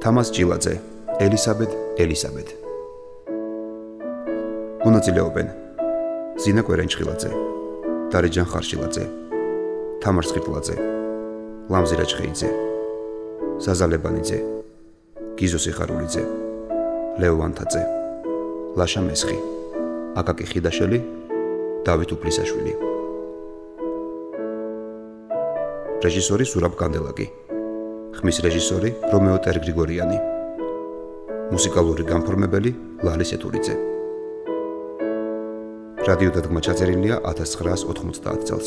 თამას ჭილაძე, ელისაბედ. მონაწილეობენ: ზინა კვერენჩხილაძე, დარეჯან ხარშილაძე, თამარ სხირტლაძე, ლამზი რაჭხეიძე, ზაზა ლებანიძე, გიზო სიხარულიძე, ლეო ვანთაძე, ლაშა მესხი, აკაკი ხიდაშელი, დავით უფლისაშვილი. რეჟისორი ზურაბ კანდელაკი, ხმის რეჟისორი რომეო ტერგრიგორიანი, მუსიკალური განფორმებელი ლალი სეთურიძე. რადიოდადგმა ჩაწერილია 1990 წელს.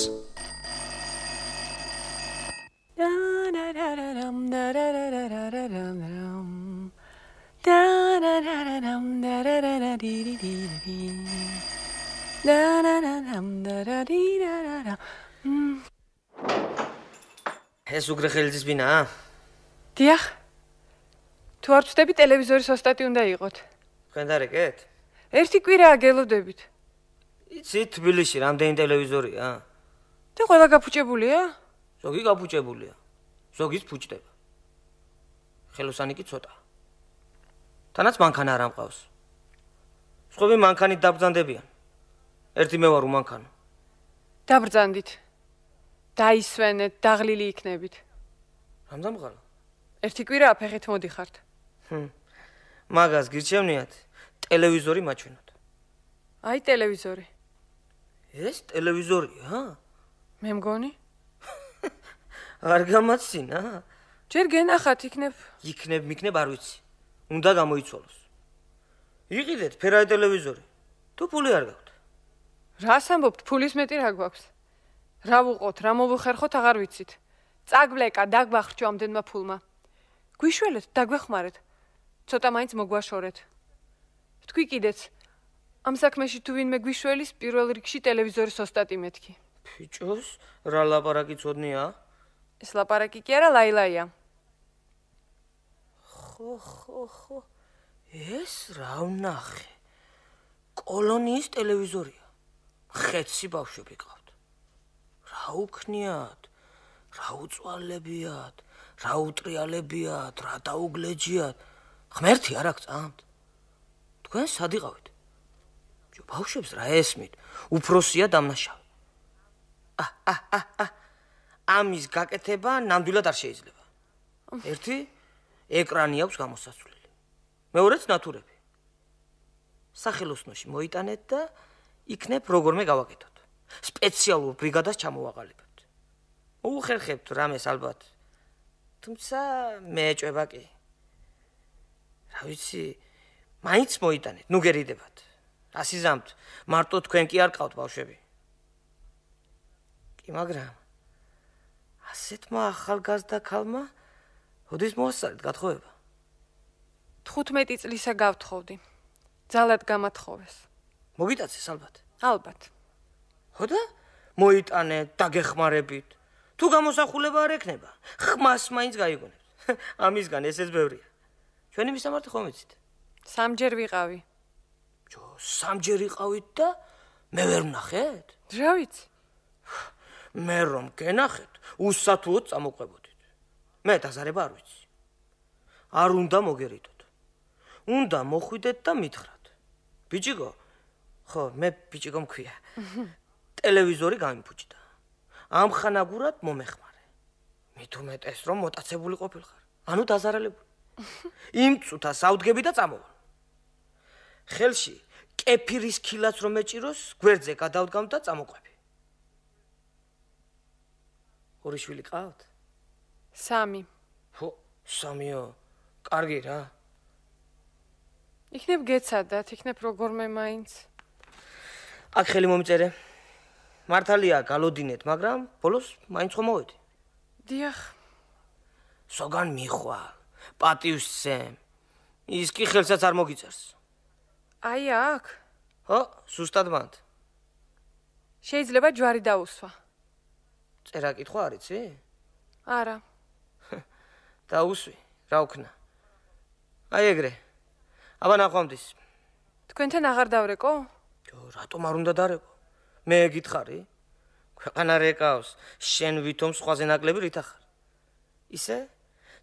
ეს უგრეხელიძის ბინაა? დიახ. თუ არ ვწდები ტელევიზორის ოსტატი უნდა იყოთ. თქვენ დარეკეთ? ერთი კვირაა გელოდებით. იცი თბილისში რამდენი ტელევიზორია? და ყველა გაფუჭებულია? ზოგი გაფუჭებულია. ზოგის ფუჭდება. ხელოსანი კი ცოტა. თანაც მანქანა არ ამყავს. სხვები მანქანით დაბრძანდებიან. ერთი მე ვარ უმანქანო. დაბრძანდით. დაისვენეთ, დაღლილი იქნებით. რამდამღალა? ერთი კვირაა ფეხით მოდიხართ. მაგას გირჩევნიათ ტელევიზორი მაჩვენოთ. აი ტელევიზორი. ეს ტელევიზორია? მე მგონი? არ გამაცინა? ჯერ გენახათ იქნებ. იქნებ არ ვიცი. უნდა გამოიცვალოს. იყიდეთ ფერადი ტელევიზორი. თუ ფული არ გაქვთ. რას ამბობთ, ფულის მეტი რა გვაქვს? რა ვუყოთ, რა მოვუხერხოთ, აღარ ვიცით. წაგვლეკა, დაგვახრჩო ამდენმა ფულმა. გვიშველეთ, დაგვეხმარეთ. ცოტა მაინც მოგვაშორეთ. თქვი კიდეც. ამ საქმეში თუ ვინმე გვიშველის, პირველ რიგში ტელევიზორის ოსტატი მეთქი. ფიჭოს, რა ლაპარაკი ცოდნია? ეს ლაპარაკი კი არა, ლაილაია. ხო. ეს რა ვნახე? კოლონიის ტელევიზორია. ხეთსი ბავშვები ყავთ. რა უქნიათ? რა უწვალებიათ? რა უტრიალებიათ? რა დაუგლეჯიათ? ღმერთი არ აქვს წამთ. თქვენ სად იყავით? ბავშვებს რა ესმით? უფროსია დამნაშავე. ამის გაკეთება ნამდვილად არ შეიძლება. ერთი ეკრანი აქვს გამოსასვლელი. მეორეც ნატურები. სახელოსნოში მოიტანეთ და იქნებ როგორმე გავაკეთოთ. სპეციალურ ბრიგადას ჩამოვაყალიბებთ. უხერხებთ რამეს ალბათ. თუმცა მე ეჭვება კი. რა ვიცი, მაინც მოიტანეთ, ნუ გერიდებათ. ასიზამთ, მარტო თქვენ კი არ ყავთ ბავშვები. კი, მაგრამ ასეთმა ახალგაზრდა ქალმა როდის მოასწარეთ გათხოვება? 15 წლისა გავთხოვდი. ძალად გამათხოვეს. მოგიტაცეს ალბათ. ალბათ. ხო და მოიტანეთ, დაგეხმარებით. თუ გამოსახულება არ ექნება, ხმას მაინც გაიგონებთ. ამისგან ესეც ბევრია. ჩვენი მისამართი ხომ იცით? სამჯერ ვიყავი. სამჯერ იყავით და მე ვერ ვნახეთ? რა ვიცი? მე რომ გენახეთ, უსათუოდ წამოყვებოდით. მე დაზარება არ ვიცი. არ უნდა მოგერიდოთ. უნდა მოხვიდეთ და მითხრათ. ბიჭიკო, ხო, მე ბიჭიკო მქვია. ტელევიზორი გამიფუჭდა. ამხანაგურად მომეხმარე. მით უმეტეს რომ მოტაცებული ყოფილხარ. ანუ დაზარალებული. იმ წუთას ავდგები და წამოვალ. ხელში კეფირის ქილაც რომ მეჭიროს, გვერდზე გადავდგამ და წამოყვები. ორი შვილი ყავთ? 3. ხო, 3-ო. კარგი რა. იქნებ გეცადათ, იქნებ როგორმე მაინც. აქ ხელი მომიწერე. მართალია გალოდინეთ, მაგრამ ბოლოს მაინც ხომ მოვედი. დიახ. სოგან მიხვალ, პატივსცემ. ის კი ხელსაც არ მოგიწერს. აი აქ? ხო, სუსტად მანდ. შეიძლება ჯვარი დაუსვა. წერა კითხვა არ იცი? არა. დაუსვი, რა ვქნა. აი ეგრე. აბა ნახვამდის. თქვენთან აღარ დავრეკო? რატომ არ უნდა დარეკო? მე გითხარი? ქვეყანა რეკავს, შენ ვითომ სხვაზე ნაკლები რით ახარ? ისე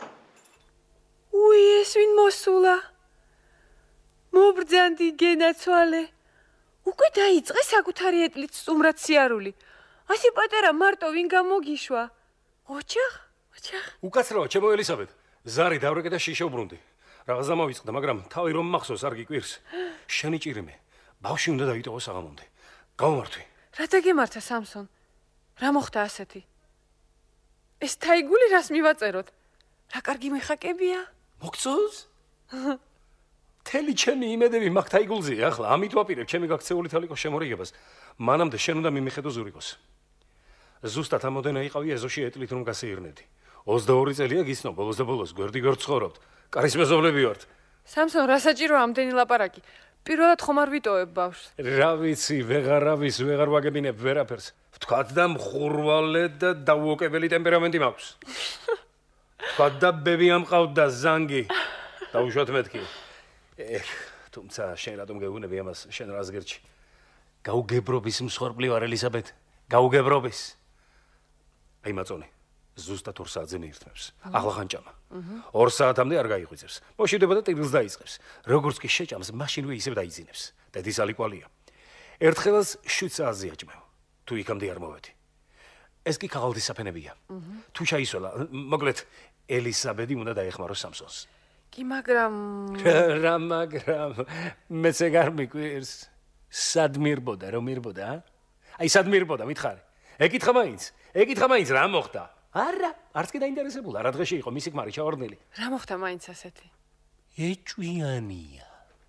უი, ეს ვინ მოსულა? მობრძანდი გენაცვალე. უკვე დაიწყე საკუთარი ეტლით სტუმრად სიარული. ასე პატარა მარტო ვინ გამოგიშვა? ოჯახ? უკაცრავა, ჩემო ელისაბედ. ზარი დავრეკე და შიშე უბრუნდი. რაღაც დამავიწყდა, მაგრამ თავი რომ მახსოვს არ გიკვირს. შენი ჭირიმე. ბავშვი უნდა დაიტოვო საღამომდე. გავმართვი. რა დაგემართა სამსონ? რა მოხდა ასეთი? ეს თაიგული რას მივაწეროთ? რა კარგი მეხაკებია? მოგწონს? თელი ჩემი იმედები მაგ თაიგულზეა ახლა. ამით ვაპირებ ჩემი გაქცეული თალიკოს შემორიგებას. მანამდე შენ უნდა მიმეხედო ზურიკოს. ზუსტად ამოდენა იყავი ეზოში ეტლით რომ გასეირნედი. 22 წელია გიცნობ, ბოლოს და ბოლოს გვერდი-გვერდ ცხოვრობთ. კარის მეზობლები ვართ. სამსონ, რა საჭირო ამდენი ლაპარაკი? პირველად ხომ არ ვიტოვებ ბავშვს? რა ვიცი, ვეღარ ვაგებინებ ვერაფერს. ვთქვათ და მხურვალე და დაუოკებელი ტემპერამენტი მაქვს. ვთქვათ და ბები ამყავდა ზანგი. დაუშვათ მეთქი. თუმცა შენ რატომ გეუბნები ამას შენ რას გერჩი? გაუგებრობის მსხვერპლი ვარ ელისაბედ. გაუგებრობის. აი მაწონი. ზუსტად 2 საათზე მიირთმევს. ახლა ხანჭამა. 2 საათამდე არ გაიღვიძებს. მოშიდება და ტირილს დაიწყებს. როგორც კი შეჭამს, მაშინვე ისევ დაიძინებს. დედის ალიკვალია. ერთხელაც 7 საათზე აჭმევ. თუ იქამდე არ მოვედი. ეს კი ქაღალდის საფენებია. თუ ჩაისვლა, მოკლედ ელისაბედი უნდა დაეხმარო სამსონს. კი, მაგრამ რა მაგრამ მეც ეგ არ მიკვირს. სად მირბოდა, რომ მირბოდა? აი სად მირბოდა, მითხარი. ეკითხა მაინც რა მოხდა? არა, არც კი დაინტერესებულა, რა დღეში იყო მისი ქმარი ჩავარდნილი. რა მოხდა მაინც ასეთი? ეჭვიანია.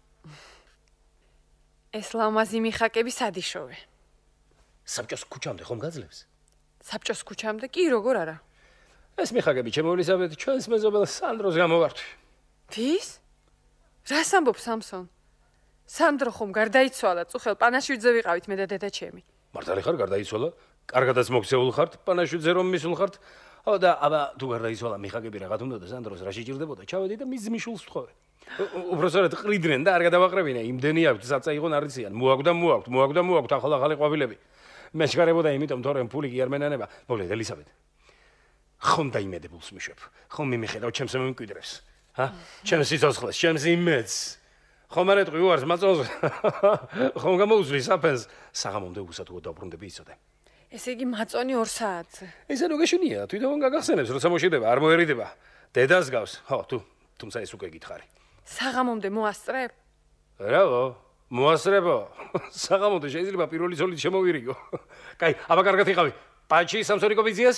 ეს ლამაზი მიხაკები სადიშოვე. საბჭოს ქუჩამდე ხომ გაძლევს? საბჭოს ქუჩამდე კი როგორ არა? ეს მიხაკები ჩემო ელისაბედ ჩვენს მეზობელ სანდროს გამოვართვი. ვის? რას ამბობ სამსონ? სანდრო ხომ გარდაიცვალა, წუხელ პანაშვიდზე ვიყავით მე და დედა ჩემი. მართალი ხარ გარდაიცვალა? კარგადაც მოგცეულ ხართ, პანაშვიდზე რომ მისულ ხართ? აბა თუ გარდაიცვალა მიხაკები რაღაც უნდა და სანდროს რა შეჭირდებოდა? ჩავედი და მის მიშულს ვთხოვე. უბრალოდ ყრიდნენ და არ გადავაყრებინა, იმდენი აქვს, საცა იყო არიციან. მოაგვდა ახალი ყვავილები. მე შეგარებოდა იმიტომ თორემ ფული კი არ მენანება. მოკლედ ელისაბედ. ხომ დაიმედებულს მიშვებ. ხომ მიმიხედავ ჩემს მომკვიდრებს. ჩემს სიცოცხლეს, ჩემს იმედს. ხომ არ ეტყვი უარს მაწონს. ხომ გამოუძვი საფენს. საღამომდე უსათუო დავბრუნდები იცოდე. ესე იგი მაწონი 2 საათზე. ესე რო გეშინია, თვითონ გაგახსენებს, როცა მოშიდება, არ მოერიდება. დედას გავს. თუმცა ეს უკვე გითხარი. საღამომდე მოასწრებ? რავო, მოასწრებო. საღამომდე შეიძლება პირველი ცოლით შემოვირიგო. კაი, აბა კარგად იყავი. პაჩი სამსორიკოვიძიას?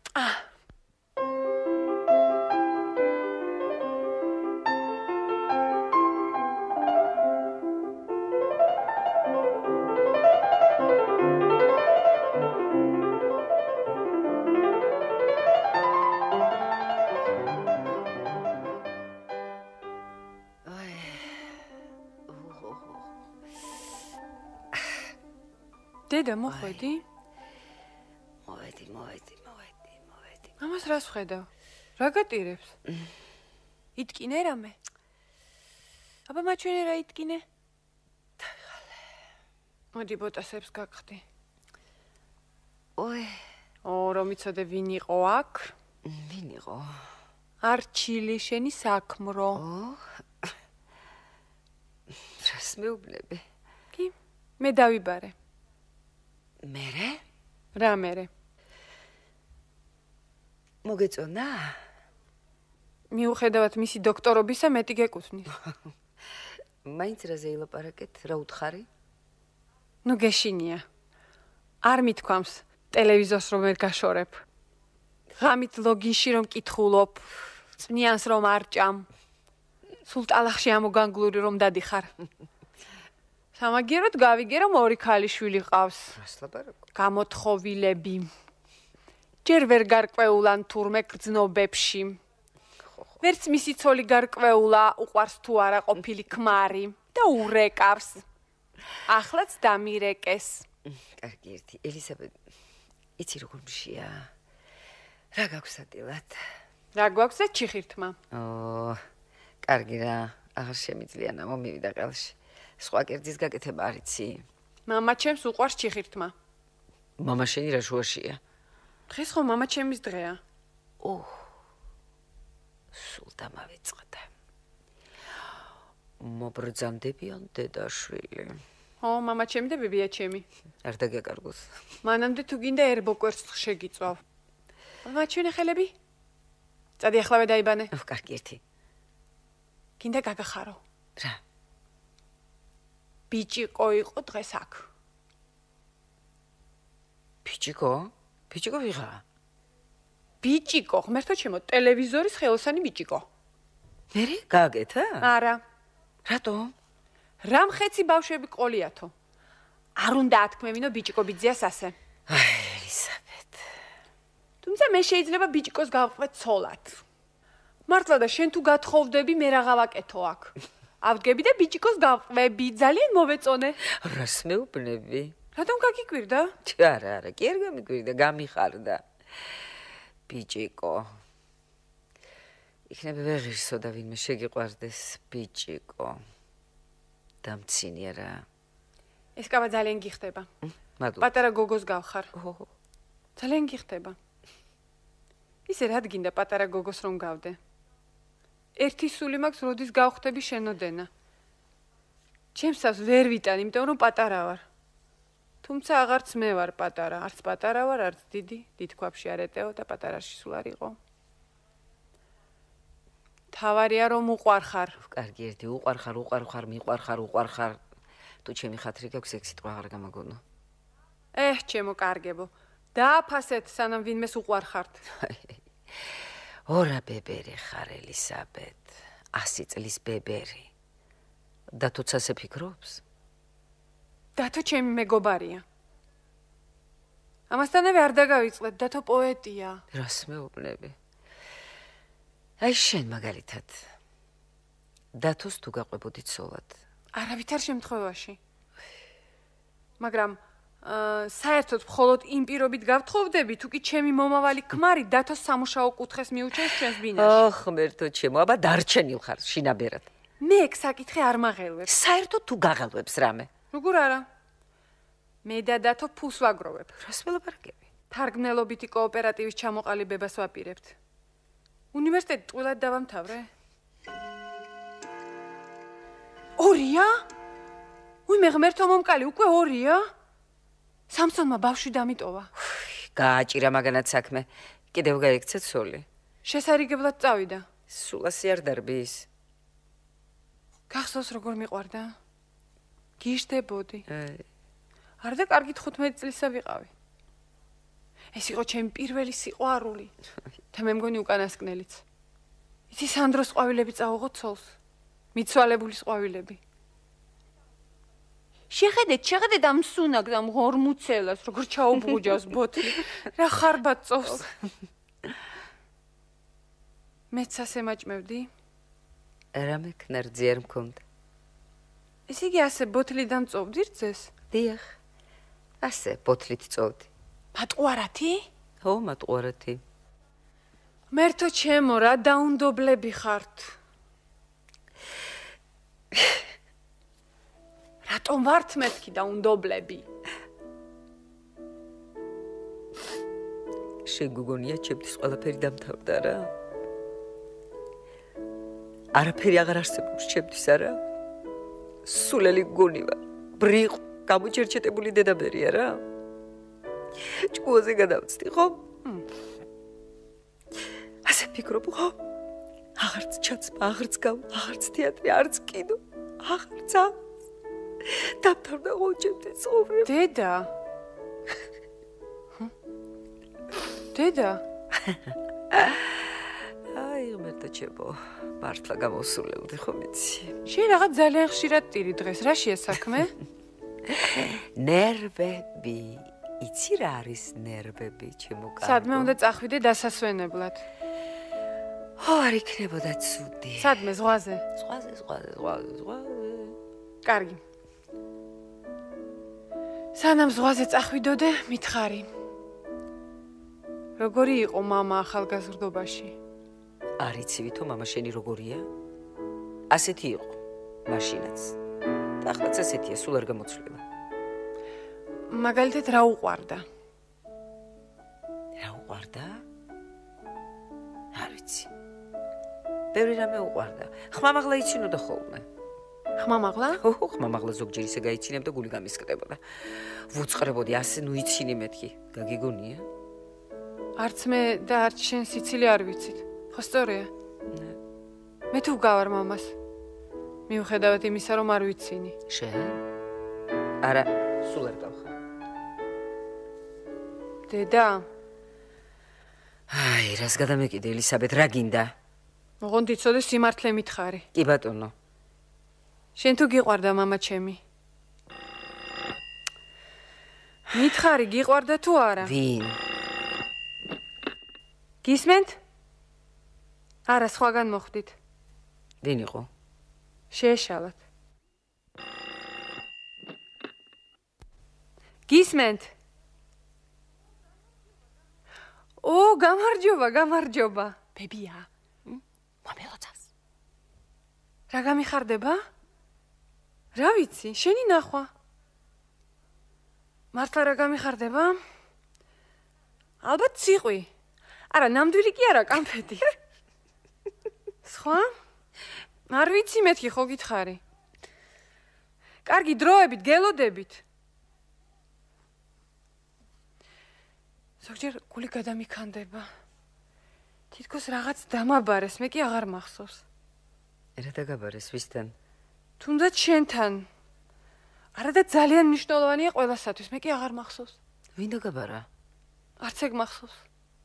დედა მოხვედი? მოვედი. ამას რას ხედავ? რა გატირებს? იტკინე რამე? აბა მაჩვენე რა იტკინე? დაიღალე. მოდი ბოტასებს გაგხდი. რომ იცოდე ვინ იყო აქ? ვინ იყო? არჩილი შენი საქმრო. რას მეუბნები? კი, მე დავიბარე. მერე? რა მერე? მოგეწონა? მიუხედავად მისი დოქტორობისა მეტი გეკუთვნის. მაინც რაზე ილაპარაკეთ, რა უთხარი? ნუ გეშინია. არ მithქვამს ტელევიზორს რომ ვერ გაშორებ. ღამით ლოგინში რომ კითხულობ, წვნიანს რომ არ ჭამ. სულ ტალახში ამოგანგლური რომ დადიხარ. სამაგიეროდ გავიგე რომ 2 ქალიშვილი ყავს. რას ლაპარაკობ? გამოთხოვილები. ჯერ ვერ გარკვეულან თურმე გრძნობებში. ვერც მისი ცოლი გარკვეულა უყვარს თუ არა ყოფილი ქმარი და ურეკავს. ახლაც დამირეკეს. კარგი ერთი, ელისაბედ, იცი როგორ მშია? რა გაქვს ატილად? რა გვაქვს და ჩიხირთმა? კარგი რა, აღარ შემიძლია ნამო მივიდა ყელში. სხვა კერძის გაკეთება არ იცი? მამა ჩემს უყვარს ჩიხირთმა. მამა შენი რა შუაშია? დღეს ხო მამა ჩემის დღეა. სულ დამავიწყდა. მობრძანდებიან დედაშვილი. მამა ჩემი და ბებია ჩემი. არ დაგეკარგოს. მანამდე თუ გინდა ერბო კვერცხს შეგიწვავ. მაჩვენე ხელები? წადი ახლავე დაიბანე. კარგი ერთი. გინდა გაგახარო. რა? ბიჭიკო იყო დღეს აქ. ბიჭიკო? ბიჭიკო ვიღა? ბიჭიკო, ღმერთო ჩემო, ტელევიზორის ხელოსანი ბიჭიკო. მერე გააკეთა? არა. რატომ? რამ ხეცი ბავშვები ყოლიათო. არ უნდა ათქმევინო ბიჭიკო ბიძიას ასე. ელისაბედ. თუმცა მე შეიძლება ბიჭიკოს გავყვე ცოლად. მართლა და შენ თუ გათხოვდები, მე რაღა ვაკეთო აქ. ავდგები და ბიჭიკოს გავყვები, ძალიან მოვეწონე. რას მეუბნები? რატომ გაგიკვირდა? არა, კი არ გამიკვირდა, გამიხარდა. ბიჭიკო. იქნება ვეღირსო და ვინმე შეგიყვარდეს ბიჭიკო. დამცინია რა. ეს კაბა ძალიან გიხდება. მადლობა. პატარა გოგოს გავხარ. ძალიან გიხდება. ისე რა გინდა პატარა გოგოს რომ გავდე? ერთი სული მაქვს, როდის გავხდები შენოდენა. ჩემსას ვერ ვიტან, იმიტომ რომ პატარა ვარ. თუმცა აღარც მე ვარ პატარა, არც პატარა ვარ, არც დიდი, დიდ ქვაბში არ ეტეო და პატარაში სულ არ იყო. თავარია რომ უყვარხარ. კარგი ერთი, უყვარხარ, მიყვარხარ. თუ ჩემი ხათრი გაქვს, ეგ სიტყვა აღარ გამაგონო. ჩემო კარგებო. დააფასეთ, სანამ ვინმეს უყვარხართ. ორა ბებერი ხარ ელისაბედ. 100 წლის ბებერი. დათოც ასე ფიქრობს? დათო ჩემი მეგობარია. ამასთანავე არ დაგავიწყდეთ, დათო პოეტია. რას მეუბნები? აი შენ მაგალითად. დათოს თუ გაყვებოდი ცოლად? არავითარ შემთხვევაში. მაგრამ საერთოდ მხოლოდ იმ პირობით გავთხოვდები, თუ კი ჩემი მომავალი ქმარი დათოს სამუშაო კუთხეს მიუჩენს ჩვენს ბინაში. ღმერთო ჩემო, აბა დარჩენილ ხარ შინაბერად. მე ეგ საკითხი არ მაღელვებს. საერთოდ თუ გაღელვებს რამე? როგორ არა? მე და დათო ფულს ვაგროვებ. რას ველაპარაკები? თარგმნელობითი კოოპერატივის ჩამოყალიბებას ვაპირებთ. უნივერსიტეტი ტყუილად დავამთავრე. ორია? უიმე ღმერთო მომკალი, უკვე ორია? სამსონმა ბავშვი დამიტოვა. გააჭირა მაგანაც საქმე. კიდევ გაიქცე ცოლი. შესარიგებლად წავიდა. სულ ასე არ დარბის. გახსოვს როგორ მიყვარდა? გიშდებოდი. არ და კარგით 15 წლისა ვიყავი. ეს იყო ჩემი პირველი სიყვარული. და მე მგონი უკანასკნელიც. იცი სანდროს ყვავილები წაუღო ცოლს. მიცვალებულის ყვავილები. შეხედეთ ამ სუნაკს, ამ ღორმუცელას, როგორ ჩაუბრუჯავს ბოთლი. რა ხარბად წოვს. მეც ასე მაჭმევდი. რამე ქნარძი არ მქონდა. ესე იგი ასე ბოთლიდან წოვდი რძეს? დიახ. ასე ბოთლით წოვდი. მატყუარათი? ხო, მატყუარათი. მერთო ჩემო, რა დაუნდობლები ხართ. რატომ ვართ მეთქი დაუნდობლები? შეგუგონია ჩემთვის ყველაფერი დამთავრდა რა. არაფერი აღარ არსებობს ჩემთვის არა. სულელი გონივა, ბრიყ, გამოჩერჩეტებული დედაბერია რა. ჭკუაზე გადავწდი, ხო? ასე ფიქრობ, ხო? აღარც ჩაცმა, აღარც გავ, აღარც თეატრი, არც კინო, აღარც. დამთავრდა ხო ჩემთვის ცხოვრება. დედა? აი, ღმერთო ჩემო, მართლა გამოსულელდი ხო მიცი. შენ რაღაც ძალიან ხშირად ტირი დღეს, რა შეასაქმე? ნერვები იცი რა არის ნერვები, ჩემო კარგო? სადმე უნდა წახვიდე დასასვენებლად. ხო, არ იქნებოდა ცუდი. სადმე ზღვაზე. ზღვაზე. კარგი. სანამ ზღვაზე წახვიდოდე, მითხარი. როგორი იყო მამა ახალგაზრდობაში? არ იცი ვითო მამა შენი როგორია? ასეთი იყო მაშინაც. და ახლაც ასეთია, სულ არ გამოცვლება. მაგალითად რა უყვარდა? რა უყვარდა? არ ვიცი. ბევრი რამე უყვარდა. ხმამაღლა იცინოდა ხოლმე. ხმამაღლა? ხო, ხმამაღლა ზოგჯერ ისე გაიცინებდა, გული გამისკდებოდა. ვუწყრებოდი, ასე ნუ იცინი მეთქი. გაგიგონია? არც მე და არც შენ სიცილი არ ვიცით. ხო სწორია? ნე. მე თუ გავარ მამას. მიუხედავად იმისა, რომ არ ვიცინი. შენ? არა, სულ არ გავხარ. დედა, აი, რას გადამეკიდე ელისაბედ, რა გინდა? ოღონდ იცოდე სიმართლე მითხარი. კი ბატონო. შენ თუ გიყვარდა მამა ჩემი? მითხარი, გიყვარდა თუ არა? ვინ? გისმენთ? არა, სხვაგან მოხვდით. ვინ იყო? შეეშალათ. გისმენთ? ო, გამარჯობა. ბებია. მომელოცავს. რა გამიხარდება? რა ვიცი, შენი ნახვა. მართლა რა გამიხარდება? ალბათ ციყვი. არა, ნამდვილი კი არა, კამფეტი. სხვა? არ ვიცი მეთქი ხო გითხარი. კარგი დროებით, გელოდებით. ზოგჯერ გული გადამიქანდება. თითქოს რაღაც დამაბარეს, მე კი აღარ მახსოვს. რა დაგაბარეს ვისთან? თუნდაც შენთან. არა და ძალიან მნიშვნელოვანია ყველასათვის, მე კი აღარ მახსოვს. ვინ დაგაბარა? არც ეგ მახსოვს.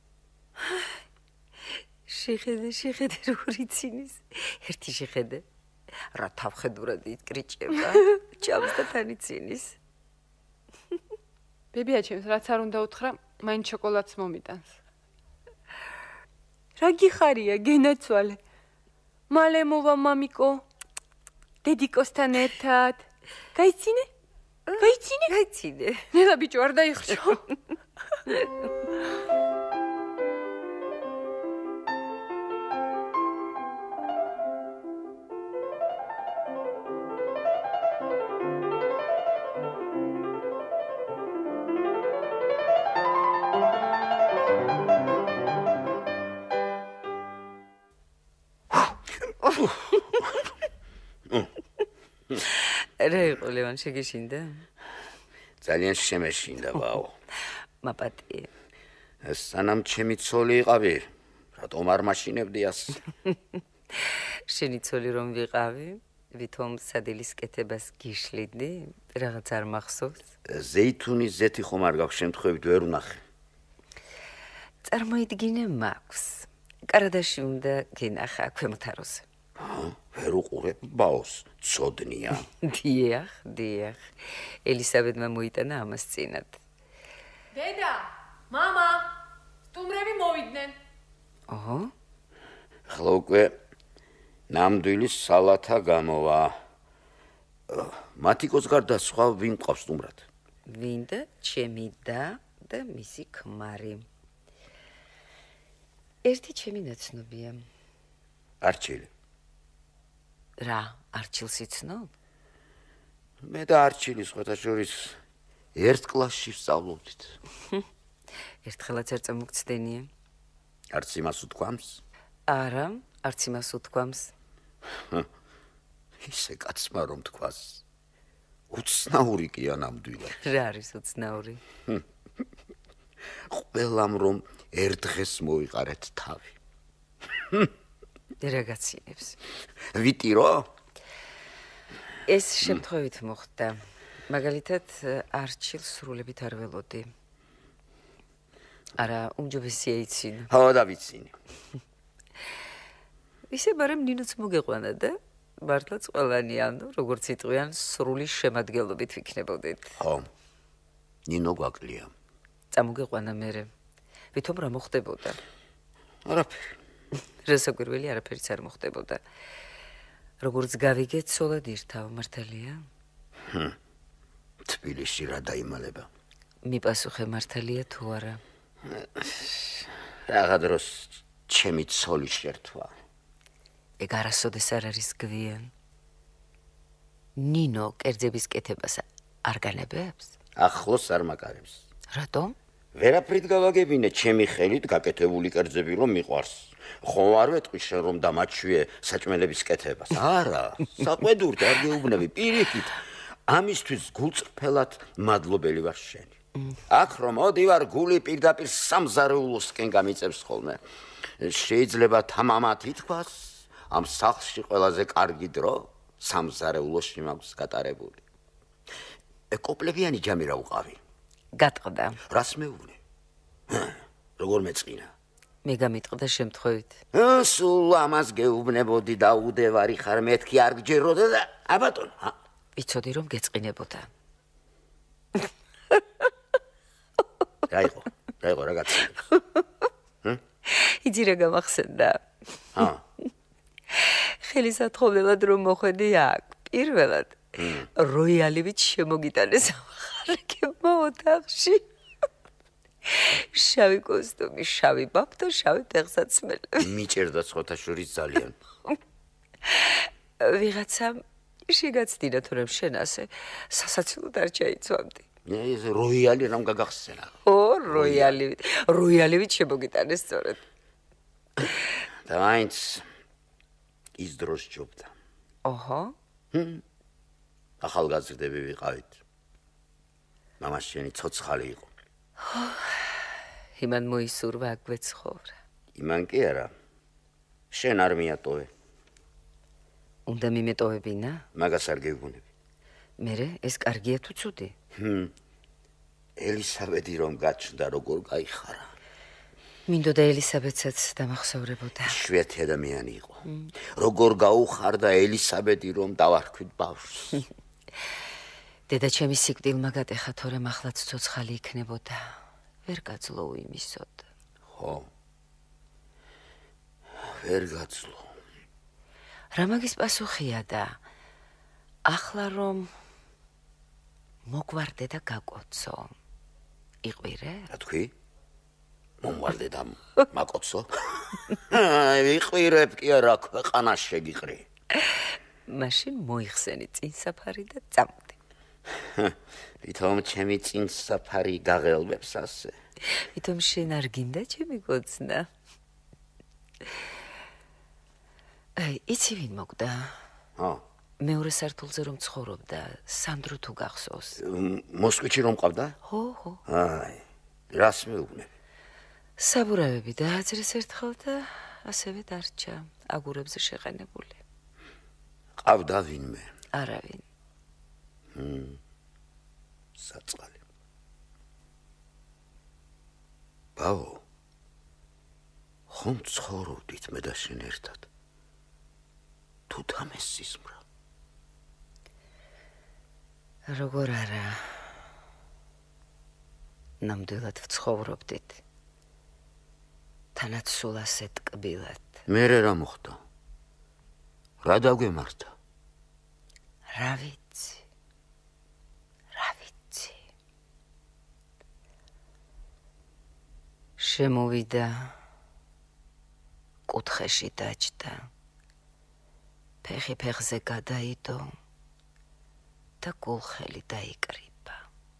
შეხედე როგორ იცინის. ერთი შეხედე. რა თავხედურად იკრიჭება. ჭამს და თან იცინის. ბებია ჩემს, რაც არ უნდა უთხრა, მაინც შოკოლადს მომიტანს. რა გიხარია, გენაცვალე. მალე მოვა მამიკო. დედიკოსთან ერთად. გაიცინე? გაიცინე. ნელა ბიჭო, არ დაიხრჩო. რა იყო ლევან შეგეშინდა? ძალიან შემეშინდა ბაო. მაპატი. სანამ ჩემი ცოლი იყავი, რატომ არ მაშინებდიას? შენი ცოლი რომ ვიყავი, ვითომ სადილის კეთებას გიშლიდი, რაღაც არ მახსოვს. ზეითუნის ზეთი ხომ არ გაქვს შემთხვევით ვერ ვნახე. წარმოიდგინე მაქვს. კარადაში უნდა გენახა ქვემოთაროზე. ვერ უყურებ ბაოს, ცოდნია. დიახ. ელისაბედმა მოიტანა ამას წინათ. დედა, მამა, სტუმრები მოვიდნენ. ოჰო. ხლა უკვე ნამდვილი სალათა გამოვა. მათიკოს გარდა სხვა ვინ ყავს სტუმრად? ვინდა ჩემი და მისი ქმარი. ერთი ჩემი ნაცნობია. არჩილი. რა, არჩილს იცნობ? მე და არჩილი სხვათა შორის ერთ კლასში ვსწავლობდით. ერთხელაც არ წამოგცდენია? არც იმას უთქვამს? არა, არც იმას უთქვამს. ისე კაცმა რომ თქვას. უცნაური კია ნამდვილად. რა არის უცნაური? ყველამ რომ ერთ დღეს მოიყარეთ თავი. რა გაცინებს? ვიტირო? ეს შემთხვევით მოხდა. მაგალითად, არჩილს სრულებით არ ველოდი. არა, უმჯობესია იცინო. ხო, დავიცინე. ისე ბარემ ნინოც მოგეყვანა და მართლაც ყველანი, ანუ როგორც იტყვიან, სრული შემადგენლობით ვიქნებოდით. ხო. ნინო გვაკლია. წამოგეყვანა მერე. ვითომ რა მოხდებოდა? არაფერი. რასაკვირველი არაფერიც არ მოხდებოდა. როგორც გავიგეთ, სოლად ირთავ, მართალია? თბილისში რა დაიმალება? მიპასუხე, მართალია თუ არა? რაღა დროს ჩემი ცოლი შერთვა. ეგ არასოდეს არ არის გვიან. ნინო კერძების კეთებას არ განებებს? ახლოს არ მაგარებს. რატომ? ვერაფრით გავაგებინე ჩემი ხელით გაკეთებული კერძები რომ მიყვარს. ხომ არ ვეტყვი შენ რომ დამაჩვიე საჭმელების კეთებას? არა, საყვედურთ არ გეუბნები პირიქით. ამისთვის გულწრფელად მადლობელი ვარ შენი. აქ რომ მოდივარ გული პირდაპირ სამზარეულოსკენ გამიწევს ხოლმე. შეიძლება თამამად ითქვას, ამ სახლში ყველაზე კარგი დრო სამზარეულოში მაქვს გატარებული. ეკოპლებიანი ჯამი რა უყავი? გატყდა. რას მეუბნე? როგორ მეწყინა? მე გამიტყდა შემთხვევით. სულ ამას გეუბნებოდი და უდევარი ხარ მეთქი არ გჯეროდა და აბატონ. ვიცოდი რომ გეწყინებოდა. რა იყო რაღაც? იცი რა გამახსენდა? ხელისათხოვნელად რომ მოხვედი აქ, პირველად როიალივით შემოგიტანეს ახალგებმა ოთახში. შავი კოსტუმი, შავი ბაფტო, შავი ფეხსაცმელი. მიჭერდა ცხოთაშორის ძალიან. ვიღაცამ შეგაცდინა თუ რომ შენ ასე სასაცილოდ არ ჩაიცვამდი. ეს როიალი რამ გაგახსენა? როიალივით შემოგიტანეს სწორედ. და მაინც ის დროს ჯობდა. ოჰო. ახალგაზრდები ვიყავით. მამას შენი ცოცხალი იყო. იმან მოისურვა აქ ვეცხოვრა. იმან კი არა. შენ არ მიატოვე. უნდა მიმეტოვებინა? მაგას არ გეგუნები. მერე ეს კარგია თუ ცუდი? ელისაბედი რომ გაჩნდა როგორ გაიხარა. მინდოდა ელისაბედსაც დამახსოვრებოდა. შვიათი ადამიანი იყო. როგორ გაუხარდა ელისაბედი რომ დავარქვით ბავშვს. დედა ჩემი სიკვდილმა გატეხა, თორემ ახლაც ცოცხალი იქნებოდა. ვერ გაძლო იმისოდ. ხო. ვერ გაძლო. რა მაგის პასუხია და ახლა რომ მოგვარდე და გაკოცო. იყვირე? რა თქვი? მომვარდე და მაკოცო? ვიყვირებ კი არა, ქვეყანა შეგიყრი. მაშინ მოიხსენი წინსაფარი და წამოდი. ვითომ ჩემი წინსაფარი გაღელვებს ასე? ვითომ შენ არ გინდა ჩემი გოცნა? იცი ვინ მოგდა? მეორე სართულზე რომ ცხოვრობდა, სანდრო თუ გახსოვს? მოსკოვში რომ ყავდა? ხო. რას მეუბნები? საბურავები დააძრეს ერთხელ და ასევე დარჩა, აგურებზე შეყენებული. ყავდა ვინმე? არავინ. საწყალი. ბავო, ხომ ცხოვრობდით მე და შენ ერთად? თუ თამეს სისმრა? როგორ არა, ნამდვილად ვცხოვრობდით, თანაც სულ ასეთ კბილად. მერე რა მოხდა? რა დაგვემართა? რა ვიცი. შემოვიდა, კუთხეში დაჯდა, ფეხი ფეხზე გადაიდო და გულხელი დაიკრიბა.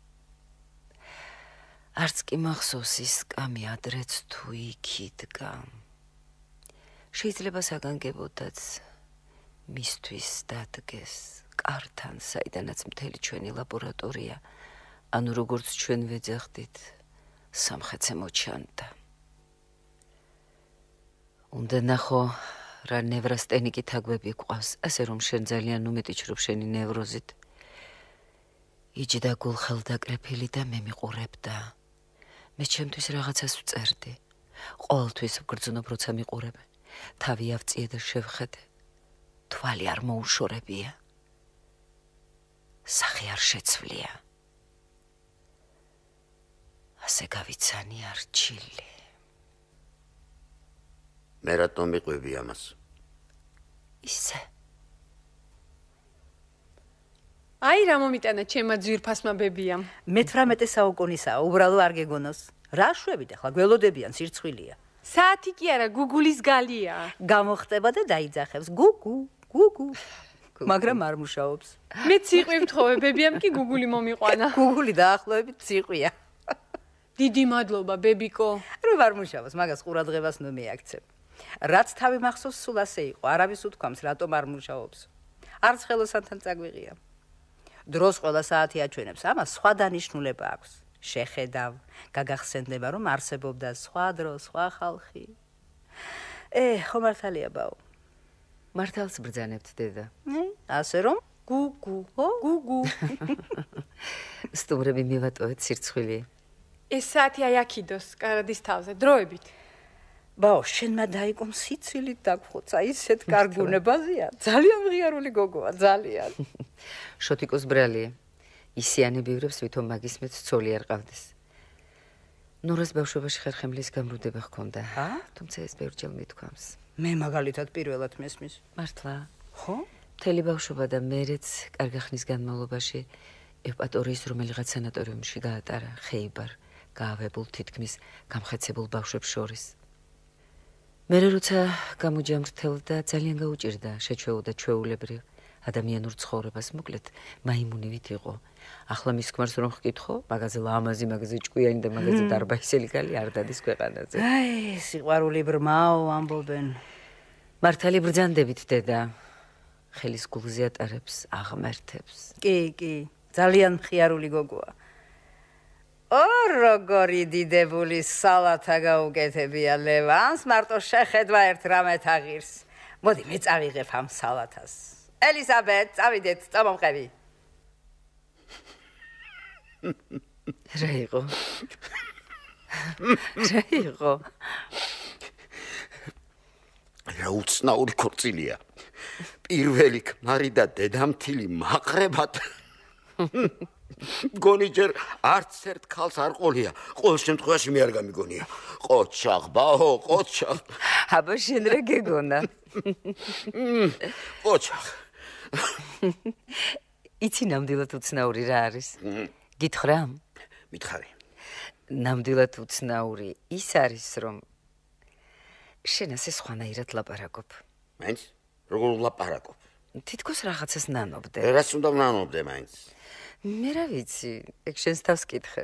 არც კი მახსოვს ის კამი ადრეც თუ იქ იდგა. შეიძლება საგანგებოდაც მისთვის დადგეს კართან, საიდანაც მთელი ჩვენი ლაბორატორია, ანუ როგორც ჩვენ ვეძახდით, სამხეცე მოჩანდა. უნდა ნახო რა ნევრასტენიკი თაგვები გვყავს, ასე რომ შენ ძალიან უმეტი ჩრობ შენი ნევროზით. იჯდა გულხელ დაკრეფილი და მე მიყურებდა. მე ჩემთვის რაღაცას ვწერდი. ყოველთვის ვგრძნობ, როცა მიყურებ. თავი ავწიე და შევხედე. თვალი არ მოუშორებია. სახე არ შეცვლია. ასე გავიცანი არჩილი. მე რატომ მიყვები ამას? ისე. აი რა მომიტანა ჩემმა ძვირფასმა ბებიამ. მე-18 საუკუნისაა, უბრალო არ გეგონოს. რა შვებით ახლა გველოდებიან სირცხვილია. საათი კი არა, გუგულის გალია. გამოხტება და დაიძახებს. გუგუ. მაგრამ არ მუშაობს. მე ციყვი მთხოვე, ბებიამ კი გუგული მომიყვანა. გუგული დაახლოებით ციყვია. დიდი მადლობა, ბებიკო. რომ არ მუშაობს, მაგას ყურადღებას ნუ მიაქცევ. რაც თავი მახსოვს, სულ ასე იყო. არავის უთქვამს, რატომ არ მუშაობს. არც ხელოსანთან წაგვიღია. დროს ყველა საათი აჩვენებს, ამას სხვა დანიშნულება აქვს. შეხედავ, გაგახსენდება, რომ არსებობდა სხვა დრო, სხვა ხალხი. ხომ მართალია, ბაო. მართალს ბრძანებთ, დედა. ასე რომ გუგუ. სტუმრები მივატოვეთ სირცხვილი. ეს საათი აი აქიდოს, კარადის თავზე, დროებით. ბაო, შენმა დაიკომ სიცილით დაგხოცა, ისეთ კარგუნებაზეა. ძალიან ღიარული გოგოა, ძალიან. შოთიკოს ბრალია. ისიანებივრებს, ვითომ მაგის მეც ცოლი არ ყავდეს. ნურას ბავშვობაში ხერხემლის გამრუდება ჰქონდა. თუმცა ეს ბევრჯერ მithქვამს. მე მაგალითად პირველად მესმის. მართლა? ხო? მთელი ბავშვობა და მერეც კარგი ხნის განმავლობაში ევპატორიის რომელიღაც სანატორიუმში გაატარა ხეიბარ, გაავებულ თითქმის გამხეცებულ ბავშვებს შორის. მერე როცა გამოჯამრთელდა, ძალიან გაუჭირდა, შეჩვეუდა ჩვეულებრივ ადამიანურ ცხოვრებას, მოკლედ მაიმუნივით იყო. ახლა მის ქმარს რომ ვკითხო, მაგაზე ლამაზი, მაგაზე ჭკვიანი და მაგაზე დარბაისელი გალი არ დადის ქვეყანაზე. აი, სიყვარული ბრმაო ამბობენ. მართალი ბრძანდებით, დედა. ხელის გულზე ატარებს, აღმერთებს. კი, ძალიან მხიარული გოგოა. როგორი დიდებული სალათა გაუკეთებია ლევანს, მარტო შეხედვა ერთ რამეთ აღირს. მოდი, მე წავიღებ ამ სალათას. ელიზაბეთ, წავიდეთ, წამომყევი. რა იყო? რა იყო? რა უცნაური ქორწილია. პირველი ქმარი და დედამთილი მაყრებად. გონი ჯერ არც ერთ ქალს არ ყოლია. ყოველ შემთხვევაში მე არ გამიგონია. ყოჩაღ, ბაო, ყოჩაღ. აბა შენ რა გეგონა? ყოჩაღ. იცი ნამდვილად უცნაური რა არის? გითხრა? მითხარი. ნამდვილად უცნაური ის არის, რომ შენ ასე სხვანაირად ლაპარაკობ. მაინც როგორ ლაპარაკობ? თითქოს რაღაცას ნანობდე. რას უნდა ვნანობდე მაინც? მე რა ვიცი, ეგ შენს თავს კითხე.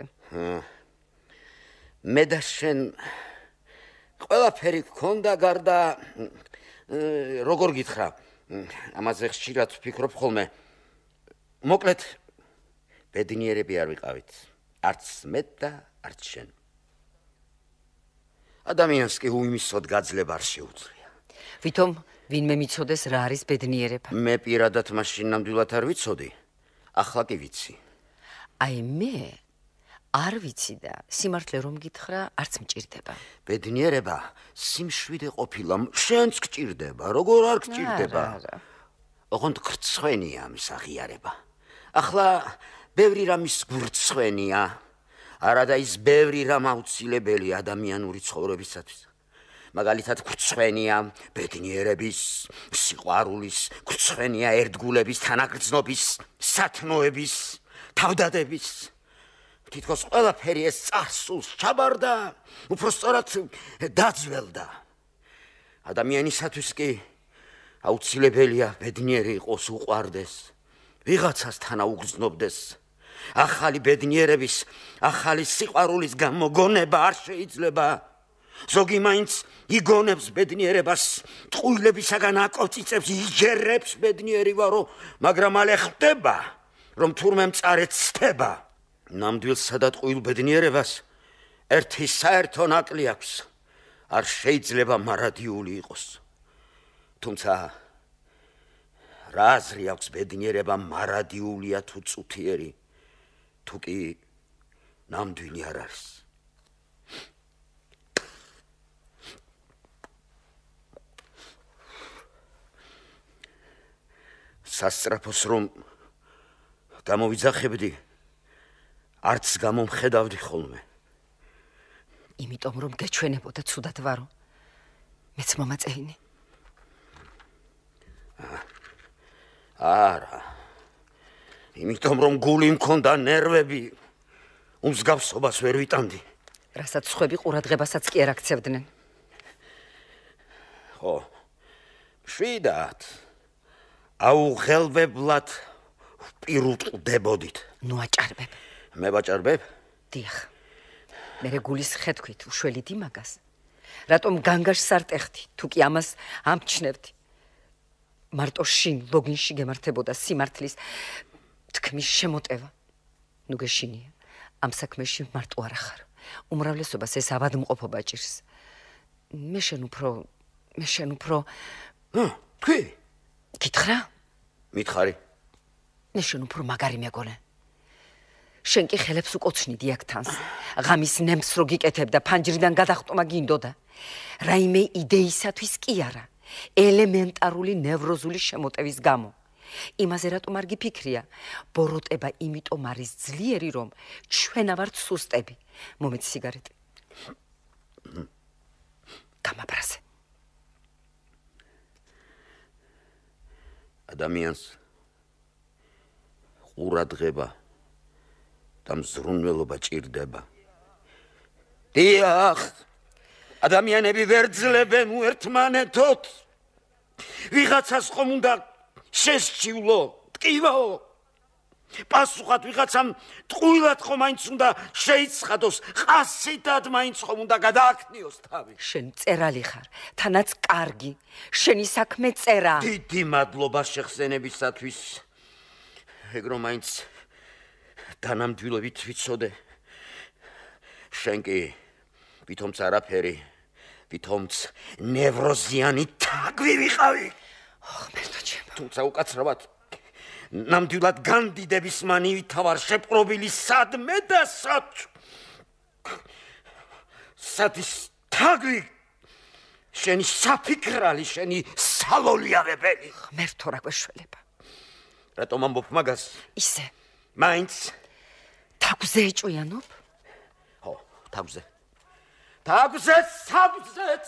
მე და შენ ყველაფერი გქონდა გარდა როგორ გითხრა? ამაზე ხშირად ვფიქრობ ხოლმე. მოკლედ ბედნიერები არ ვიყავით. არც მე და არც შენ. ადამიანს კი უიმისოდ გაძლება არ შეუძლია. ვითომ ვინმე მიცოდეს რა არის ბედნიერება? მე პირადად მაშინ ნამდვილად არ ვიცოდი. ახლა კი ვიცი. აი მე არ ვიცი და სიმართლე რომ გითხრა, არც მჭირდება. ბედნიერება სიმშვიდე ყოფილა, შენც გჭირდება, როგორ არ გჭირდება? არა. ოღონდ გრცხვენია ამის აღიარება. ახლა ბევრი რამის გრცხვენია. არადა ის ბევრი რამ აუცილებელი ადამიანური ცხოვრებისათვის. მაგალითად გრცხვენია ბედნიერების, სიყვარულის, გრცხვენია ერთგულების, თანაგრძნობის, სათნოების, თავდადების. თითქოს ყველაფერი ეს წარსულს ჩაბარდა, უпростоრად დაძველდა. ადამიანისათვის კი აუცილებელია ბედნიერი იყოს, უყვარდეს, ვიღაცას თანაუგრძნობდეს. ახალი ბედნიერების, ახალი სიყვარულის გამოგონება არ შეიძლება. ზოგი მაინც იგონებს ბედნიერებას, ტყუილებისაგან აკოწიწებს, იჯერებს ბედნიერი ვარო, მაგრამ მალე ხვდება, რომ თურმე მწარედ ცდება. ნამდვილსა და ტყუილ ბედნიერებას ერთი საერთო ნაკლი აქვს. არ შეიძლება მარადიული იყოს. თუმცა რა აზრი აქვს ბედნიერება მარადიულია თუ წუთიერი, თუ კი ნამდვილი არ არის. სასწრაფოს რომ გამოვიძახებდი, არც გამომხედავდი ხოლმე. იმიტომ რომ გეჩვენებოდა ცუდად ვარო. მეც მომაწევინე. არა. იმიტომ რომ გული მქონდა ნერვები, უმსგავსობას ვერ ვიტანდი. რასაც სხვები ყურადღებასაც კი არ აქცევდნენ. ხო. შვიდათ. აუღელვებლად პირუტყდებოდით. ნუ აჭარბებ. მე ვაჭარბებ? დიახ. მე გულის ხედქვით უშველი დიმაგას. რატომ განგაშს არ ტეხდი, თუ კი ამას ამჩნევდი. მარტო შინ ლოგინში გემართებოდა სიმართლის თქმის შემოტევა. ნუ გეშინია. ამ საქმეში მარტო არ ახარ. უმრავლესობას ეს ავადმყოფობა ჭირს. მე შენ უფრო თქვი? გითხრა? მითხარი. მე შენ უფრო მაგარი მეგონა. შენ კი ხელებს უკოცნიდი აქ თანს. ღამის ნემს რო გიკეთებდა, ფანჯრიდან გადახტომა გინდოდა. რაიმე იდეისათვის კი არა. ელემენტარული ნევროზული შემოტევის გამო. იმაზე რატომ არ გიფიქრია? ბოროტება იმიტომ არის ძლიერი, რომ ჩვენ ავართ სუსტები. მომეც სიგარეტი. გამაბრაზე. ადამიანს ყურადღება და მზრუნველობა ჭირდება. დიახ, ადამიანები ვერ ძლებენ ერთმანეთოთ. ვიღაცას ხომ უნდა შესჩივლო, ტკივო. პასუხად ვიღაცამ ტყუილად ხომ მაინც უნდა შეიცხადოს, ყასითად მაინც ხომ უნდა გადააქნიოს თავი. შენ წერალი ხარ, თანაც კარგი. შენი საქმე წერა. დიდი მადლობა შეხსენებისათვის. ეგრო მაინც დანამდვილებით ვიცოდე. შენ კი ვითომც არაფერი, ვითომც ნევროზიანი თაგვი ვიყავი. მერტო ჩემო. თუმცა უკაცრავად ნამდვილად განდიდების მანივით ვარ შეპყრობილი სადმე და სადის თაგვი. შენი საფიქრალი, შენი სალოლიარებელი. მერტო რა გვეშველება. რატომ ამბობ მაგას? ისე. მაინც თაგვზე ეჭვიანობ? ხო, თაგვზე. თაგვზეც.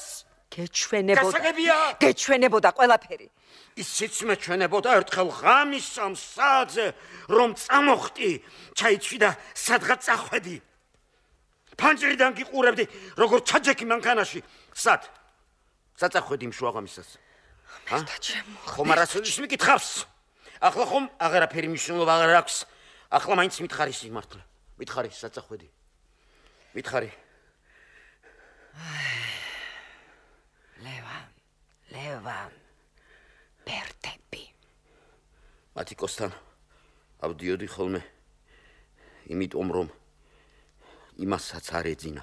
გეჩვენებოდა ყველაფერი. ისიც მეჩვენებოდა ერთხელ ღამის ამ საათზე, რომ წამოხტი, ჩაიცვი და სადღაც წახვედი. ფანჯრიდან გიყურებდი, როგორ ჩაჯექი მანქანაში. სად წახვედი მშუაღამისას? ხომ არასოდეს მიკითხავს? ახლა ხომ აღარაფერი მნიშვნელობა აღარ აქვს. ახლა მაინც მითხარი სიმართლე. მითხარი სად წახვედი? მითხარი. ლევან. ბერდები. მათიკოსთან ავდიოდი ხოლმე. იმიტომ რომ იმასაც არ ეძინა.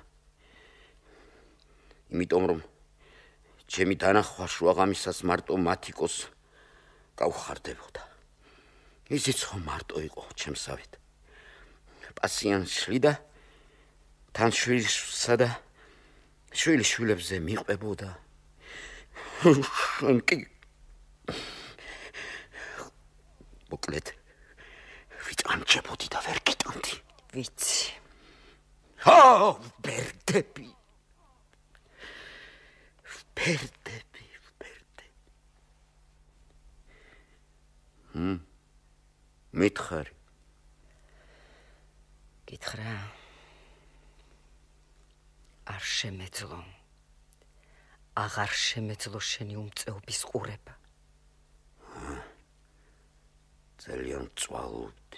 იმიტომ რომ ჩემი დანახვა შუაღამისას მარტო მათიკოს გავხარდებოდა. ისიც ხომ მარტო იყო ჩემსავით. პასიანსლი და თან შვილსა და შვილიშვილებზე მიყვებოდა. კი მოკლედ ვიწამჭებოდი და ვერ გიტანდი. ვიცი. ბერდები. მითხარი. გითხრა. არ შემეძლო. აღარ შემეძლო შენი უმწეობის ყურება. ძალიან წვალობდი.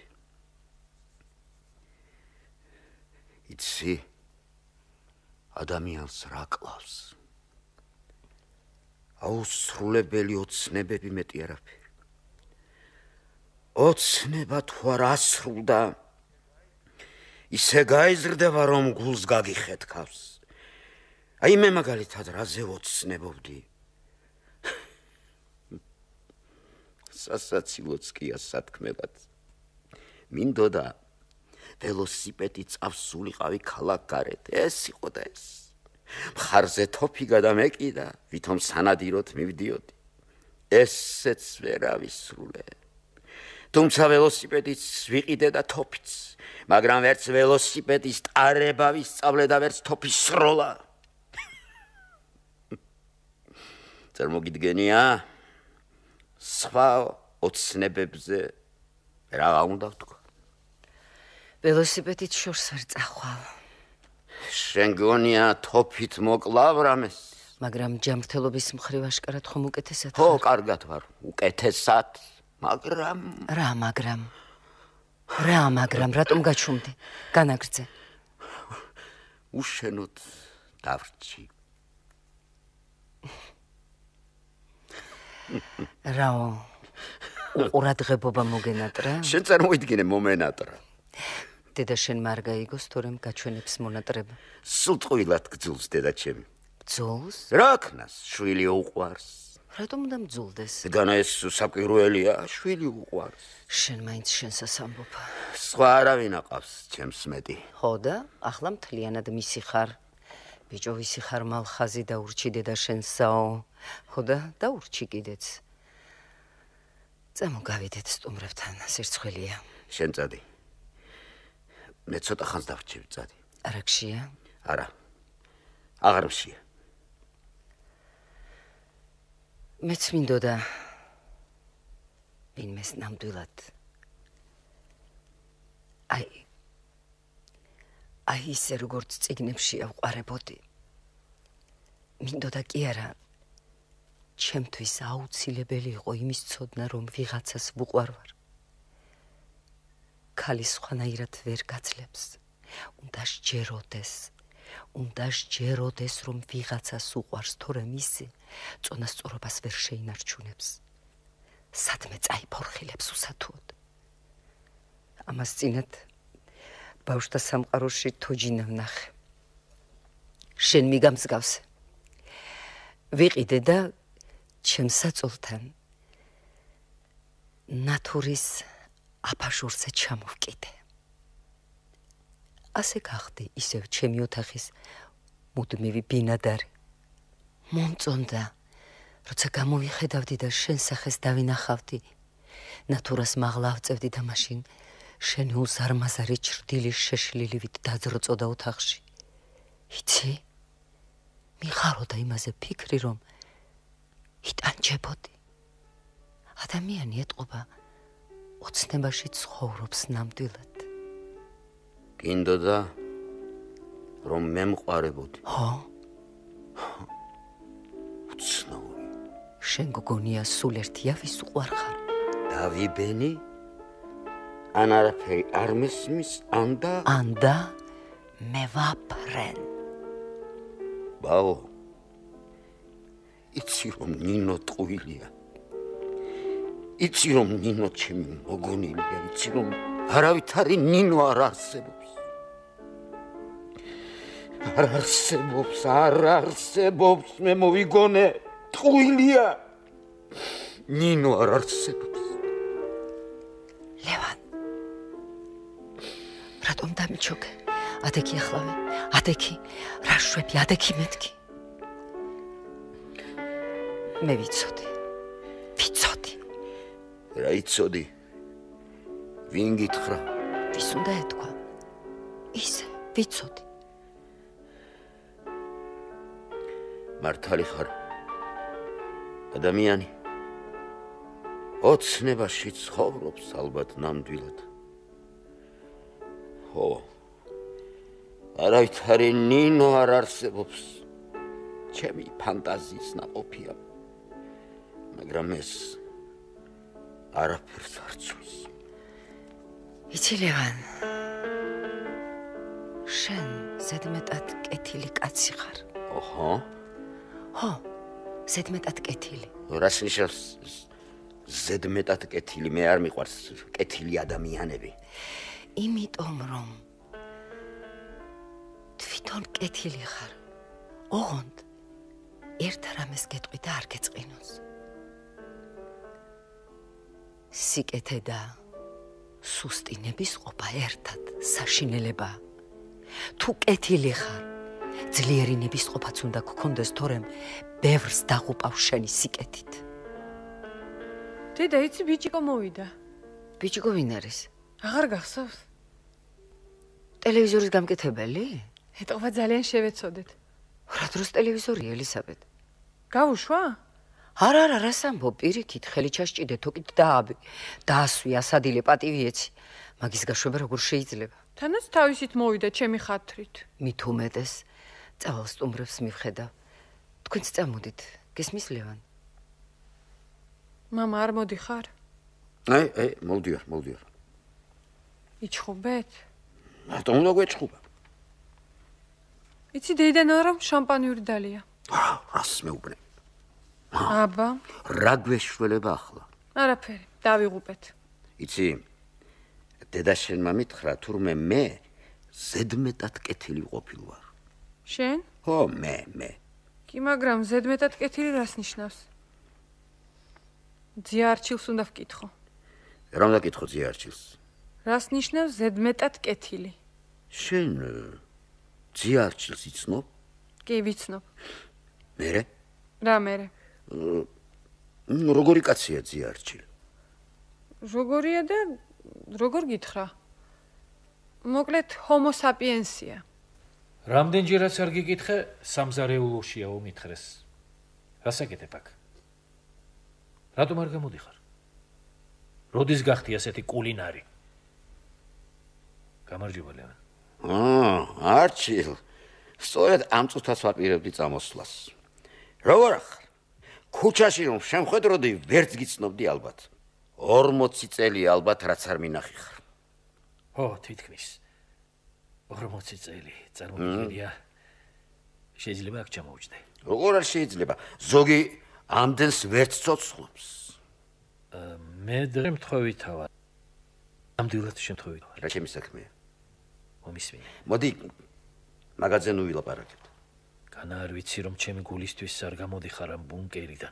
იცი, ადამიანს რა კლავს? აუსრულებელი ოცნებები მეტი არაფერი. ოცნება თუ არ ასრულდა, ისე გაიზრდება, რომ გულს გაგიხეთქავს. აი მე მაგალითად რაზე ოცნებობდი? სასაცილოც კია სათქმელად. მინდოდა ველოსიპედი წავსულიყავი ქალაქ გარეთ. ეს იყო და ეს. მხარზე თოფი გადამეკიდა, ვითომ სანადიროდ მივდიოდი. ესეც ვერ ავისრულე. თუმცა ველოსიპედიც ვიყიდე და თოფიც. მაგრამ ვერც ველოსიპედის ტარება ვისწავლე და ვერც თოფის სროლა. წარმოგიდგენია? სხვა ოცნებებზე რა უნდა ვთქვა? ველოსიპედით შორს ვერ წახვალ. შენ გონია თოფით მოკლავ რამეს? მაგრამ ჯანმრთელობის მხრივ აშკარად ხომ უკეთესად? ხო, კარგად ვარ, უკეთესად, მაგრამ რატომ გაჩუმდი? განაგრძე. უშენოდ დავრჩი. რაო, უყურადღებობა მოგენატრა? შენ წარმოიდგინე მომენატრა. დედა შენ მარ გაიგოს, თორემ გაჩვენებს მონატრება. სულ ტყუილად გძულს დედა ჩემი. ბძოლს? რა ქნას, შვილი უყვარს. რატომ უნდა მძულდეს? განა ეს საკვირველია, შვილი უყვარს. შენ მაინც შენსას ამბობ. სხვა არავინ აყავს ჩემს მეტი. ხო და ახლა მთლიანად მისი ხარ. ბიჭო, ვისი ხარ მალხაზი დაურჩი დედა შენსაო. ხო და დაურჩი კიდეც. წამო გავიდეთ სტუმრებთან, სირცხვილია. შენ წადი. მე ცოტა ხანს დავრჩები, წადი. არა გშია? არა. აღარ მშია. მეც მინდოდა ვინმეს ნამდვილად აი ისე როგორც წიგნებში ავყარებოდი. მინდოდა კი არა, ჩემთვის აუცილებელი იყო იმის ცოდნა, რომ ვიღაცას ვუყვარ ვარ. ქალი სხვანაირად ვერ გაძლებს. უნდა სჯეროდეს, რომ ვიღაცას უყვარს, თორემ ისე წონასწორობას ვერ შეინარჩუნებს. სადმე წაიფორხილებს უსათუოდ. ამას წინათ ბავშვთა სამყაროში თოჯინა ვნახე. შენ მიგამსგავსე. ვიყიდე და ჩემ საწოლთან ნათურის აფაშურზე ჩამოვკიდე. ასე გახდი ისევ ჩემი ოთახის მუდმივი ბინადარი. მომწონდა, როცა გამოვიხედავდი და შენ სახეს დავინახავდი. ნათურას მაღლა ავწევდი და მაშინ შენი უზარმაზარი ჩრდილის შეშლილივით დაძრწოდა ოთახში. იცი? მიხაროდა იმაზე ფიქრი, რომ იტანჯებოდი. ადამიანი ეტყობა ოცნებაში ცხოვრობს ნამდვილად. გინდოდა რომ მე მყარებოდი. ხო? უცნაური. შენ გგონია სულ ერთია ვის უყვარ ხარ? დავიბენი? ან არაფერი არ მესმის, ანდა მე ვაფრენ. ბაო, იცი რომ ნინო ტყუილია. იცი რომ ნინო ჩემი მოგონილია, იცი რომ არავითარი ნინო არ არსებობს. არ არსებობს, მე მოვიგონე, ტყუილია. ნინო არ არსებობს. ლევან, რატომ დამიჩოქე? ადექი ახლავე, ადექი, რა შვები, ადექი მეთქი. მე ვიცოდი. რა იცოდი? ვინ გითხრა? ვის უნდა ეთქვა? ისე, ვიცოდი. მართალი ხარ? ადამიანი ოცნებაში ცხოვრობს ალბათ ნამდვილად. ხო, არავითარი ნინო არ არსებობს. ჩემი ფანტაზიის ნაყოფია. მაგრამ ეს არაფერს არ ცვის. იცი ლევან, შენ ზედმეტად კეთილი კაცი ხარ. ოჰო? ხო, ზედმეტად კეთილი. რას ნიშნავს ზედმეტად კეთილი? მე არ მიყვარს კეთილი ადამიანები. იმიტომ რომ თვითონ კეთილი ხარ. ოღონდ ერთ რამეს გეტყვი და არ გეწყინოს. სიკეთე და სუსტინების ყოფა ერთად საშინელება. თუ კეთილი ხარ, ძლიერინების ყოფაც უნდა გქონდეს, თორემ ბევრს დაღუპავ შენი სიკეთით. დედა, იცი ბიჭიკო მოვიდა. ბიჭიკო ვინ არის? აღარ გახსოვს? ტელევიზორის გამკეთებელი? ეტყობა ძალიან შევეცოდეთ. რა დროს ტელევიზორია, ელისაბედ? გავუშვა? არა, რას ამბობ, პირიქით, ხელი ჩასჭიდე, თოკით დაასვი, ასადილე, პატივიეცი. მაგის გაშვება როგორ შეიძლება? თანაც თავისით მოვიდა ჩემი ხათრით. მით უმეტეს წავალ სტუმრებს მივხედავ. თქვენც წამოდით, გესმის ლევან? მამა არ მოდიხარ? მოვდიარ. იჩხუბეთ? რატომ უნდა გვეჭხუბა? იცი დეიდან რომ შამპანიური დალია. რას მეუბნე? აბა, რა გვეშველება ახლა? არაფერი, დავიღუპეთ. იცი, დედა შენმა მითხრა, თურმე მე ზედმეტად კეთილი ყოფილვარ. შენ? ხო, მე. კი, მაგრამ ზედმეტად კეთილი რას ნიშნავს? ძიარჩილს უნდა ვკითხო. რა უნდა კითხო ძიარჩილს? რას ნიშნავს ზედმეტად კეთილი? შენ ძიარჩილს იცნობ? კი, ვიცნობ. მერე? რა მერე? როგორი კაცია ძიარჩილი? როგორია და როგორ გითხრა? მოკლედ, ჰომო საპიენსია. რამდენჯერაც არ გიკითხე, სამზარეულოშია უმითხრეს. რასაკეთებ აქ? რატომ არ გამოდიხარ? როდის გახდი ასეთი კულინარი? გამარჯობა, ლევან. არჩილ, სწორედ ამ წუთას ვაპირებდი წამოსვლას. როგორ ახარ? ქუჩაში რომ შემხედროდი, ვერც გიცნობდი ალბათ. 40 წელი ალბათ რაც არ მინახი ხარ. ო, თითქმის. 40 წელი, წარმოგიდგენია. შეიძლება აქ ჩამოვიჯდე. როგორ არ შეიძლება? ზოგი ამდენს ვერც ცოცხლობს. მე შემთხვევით ვარ. ამდენად შემთხვევით ვარ. რა ჩემი საქმეა? მომისმინე. მოდი მაგაზე ნუ ვილაპარაკებთ. განა არ ვიცი რომ ჩემი გულისთვის არ გამოდიხარ ამ ბუნკერიდან.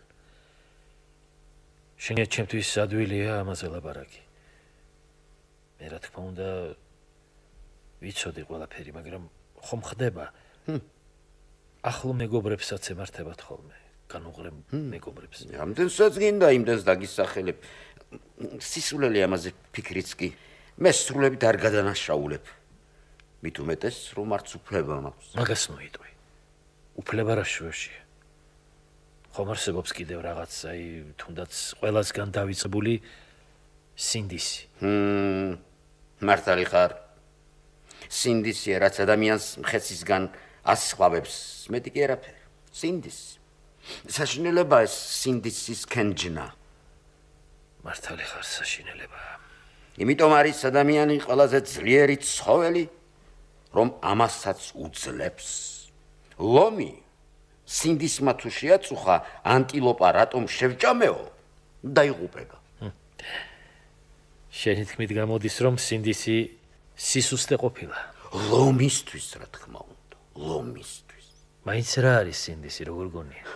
შენია ჩემთვის ადვილია ამაზე ლაპარაკი. მე რა თქმა უნდა ვიცოდი ყველაფერი, მაგრამ ხომ ხდება? ახლო მეგობრებსაც ემართებათ ხოლმე. განუღრებ მეგობრებს. ამდენსაც გინდა იმდენს დაგისახელებ. სისულელი ამაზე ფიქრიც კი. მე სრულებით არ გადანაშაულებ. მით უმეტეს რომ არც უფლება მაქვს. მაგას მოიტყვი. უფლება რა შუაშია? ხომ არსებობს კიდევ რაღაც, თუნდაც ყველასგან დავიწყებული სინდისი. მართალი ხარ. სინდისია, რაც ადამიანს მხეცისგან ასხავებს, მეტი კი არაფერი. სინდისი. საშინელება ეს სინდისის კენჯნა. მართალი ხარ, საშინელება. იმიტომ არის ადამიანი ყველაზე ძლიერი ცხოველი, რომ ამასაც უძლებს. ლომი სინდისმა თუ შეაწუხა, ანტილოპა რატომ შევჭამეო? დაიღუპება. შენი თქმით გამოდის, რომ სინდისი სისუსტე ყოფილა. ლომისთვის, რა თქმა უნდა, ლომისთვის. მაინც რა არის სინდისი, როგორ გონია?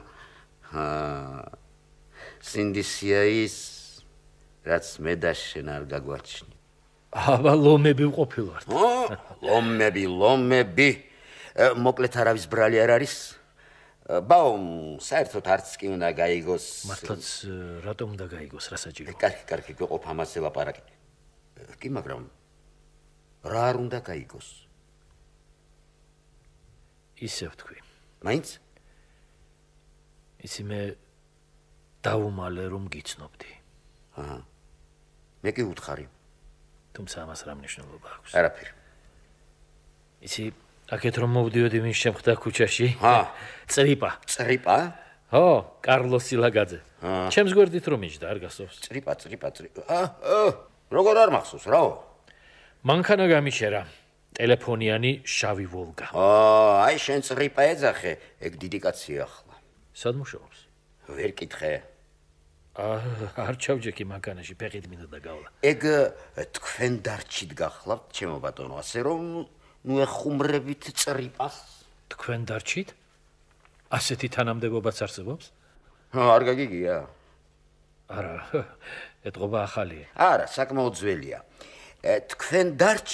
სინდისია ის, რაც მე და შენ არ გაგვაჩნი. აბა ლომები ვყოფილვართ. ლომები. მოკლედ არავის ბრალი არ არის? ბაუმ, საერთოდ არც კი უნდა გაიგოს. მართლაც რატომ უნდა გაიგოს, რა საჭიროა? კარგი, გვეყოფ ამაზე ლაპარაკი. კი, მაგრამ რა არ უნდა გაიგოს? ისევ თქვი. მაინც? იცი მე დავუმალე რომ გიცნობდი. მე კი უთხარი. თუმცა ამას რა მნიშვნელობა აქვს? არაფერი. იცი აქეთ რომ მოვდიოდი ვინ შემხდა ქუჩაში? წრიპა. წრიპა? ხო, კარლოს სილაგაძე. ჩემს გვერდით რომ იჯდა, არ გასწორს. წრიპა. როგორ არ მახსოვს, რაო? მანქანა გამიშერა. ტელეფონიანი შავი ვოლგა. აი შენ წრიპა ეძახე, ეგ დიდი კაცია ახლა. სად მუშაობს? ვერ კითხე. არ ჩავჯექი მანქანაში, ფეხით მინდა გავლა. ეგ თქვენ დარჩით გახლავთ, ჩემო ბატონო, ასე რომ ნუ ეხუმრებით წრიპას. თქვენ დარჩით? ასეთი თანამდებობაც არსებობს? არ გაგიგია? არა, ეთყობა ახალია. არა, საკმაოდ ძველია. თქვენ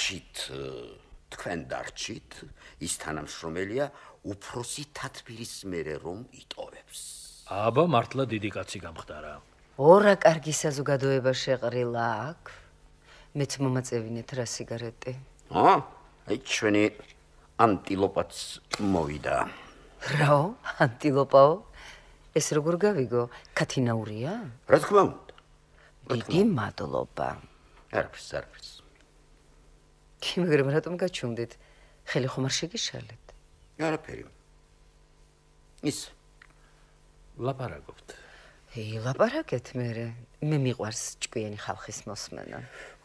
დარჩით, ის თანამშრომელია უფროსი თათბირის მერე რომ იტოვებს. აბა, მართლა დიდი კაცი გამხდარა. ორა კარგი საზოგადოება შეყრილა აქ. მეც მომაწევინეთ რა სიგარეტი. აი ჩვენი ანტილოპაც მოვიდა. რაო, ანტილოპაო? ეს როგორ გავიგო? ქათინაურია? რა თქმა უნდა. დიდი მადლობა. არაფერს. კი, მაგრამ რატომ გაჩვენდით? ხელი ხომ არ შეგიშალეთ? არაფერი. ის ლაპარაკობთ. ლაპარაკეთ მე მიყვარს ჭკვიანი ხალხის მოსმენა.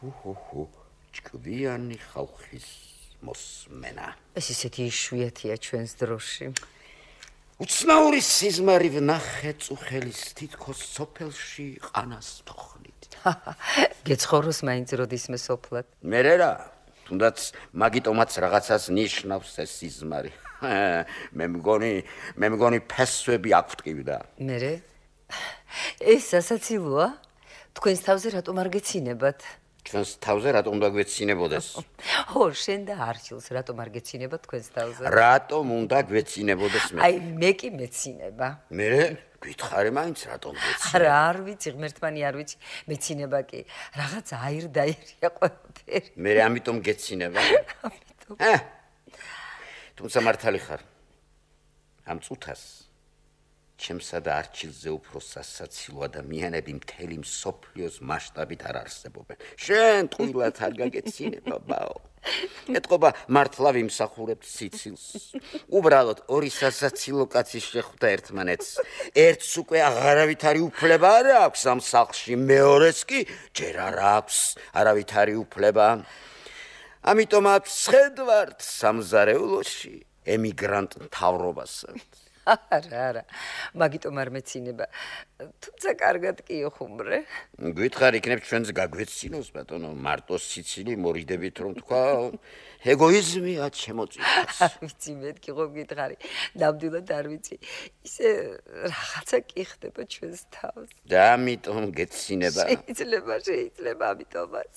ჭკვიანი ხალხის მოსმენა. ეს ისეთი იშვიათია ჩვენს დროში. უცნაური სიზმარი ვნახე წუხელის თითქოს სოფელში ყანას თოხნით. გეცხოვროს მაინც როდისმე სოფლად. მე რა, თუნდაც მაგიტომაც რაღაცას ნიშნავს ეს სიზმარი. მე მგონი ფესვები აქვტყივდა. მერე? ეს სასაცილოა? თქვენს თავზე რატომ არ გეცინებათ? ჩვენს თავზე რატომ უნდა გვეცინებოდეს? შენ და არჩილს რატომ არ გეცინებათ თქვენს თავზე? რატომ უნდა გვეცინებოდეს მე? აი, მე კი მეცინება. მე გითხარი მაინც რატომ გვეცინება? არა, არ ვიცი, ღმერთმანი არ ვიცი, მეცინება კი. რაღაც აირდაირია ყველაფერი. მე ამიტომ გეცინება? ამიტომ. თუმცა მართალი ხარ. ამ წუთას ჩემსა და არჩილზე უფრო სასაცილო ადამიანები მთელი მსოფლიოს მასშტაბით არ არსებობენ. შენ ტყუილად არ გაგეცინება, ბაო. ეთყობა მართლა ვიმსახურებთ სიცილს. უბრალოდ ორი სასაცილო კაცი შეხვდა ერთმანეთს. ერთს უკვე აღარავითარი უფლება არ აქვს ამ სახლში, მეორეს კი ჯერ არ აქვს არავითარი უფლება. ამიტომაც შედვართ სამზარეულოში ემიგრანტ მთავრობასაც. არა, მაგიტომ არ მეცინება. თუმცა კარგად კი ხუმრე. გითხარ, იქნებ ჩვენს გაგვეცინოს, ბატონო, მარტო სიცილი მორიდებით რომ თქვა, ეგოიზმია შემოწირდეს. არ ვიცი, მეთქი ხო გითხარი. ნამდვილად არ ვიცი. ისე რაღაცა კი ხდება ჩვენს თავს. და ამიტომ გეცინება. შეიძლება, ამიტომაც.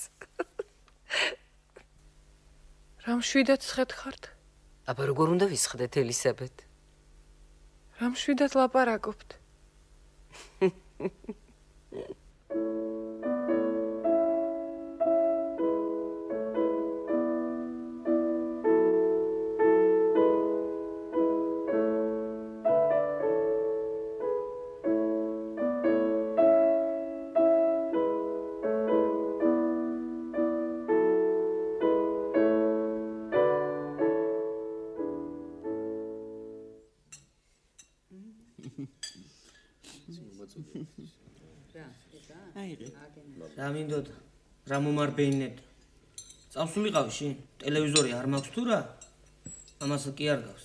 რამ შვიდად სხედხართ? აბა როგორ უნდა ვისხდეთ, ელისაბედ? რამ შვიდად ლაპარაკობთ? რა მინდოდა? რა მომარბეინებდა? წავსულიყავი შენ? ტელევიზორი არ მაქვს თუ რა? ამას კი არ გავს.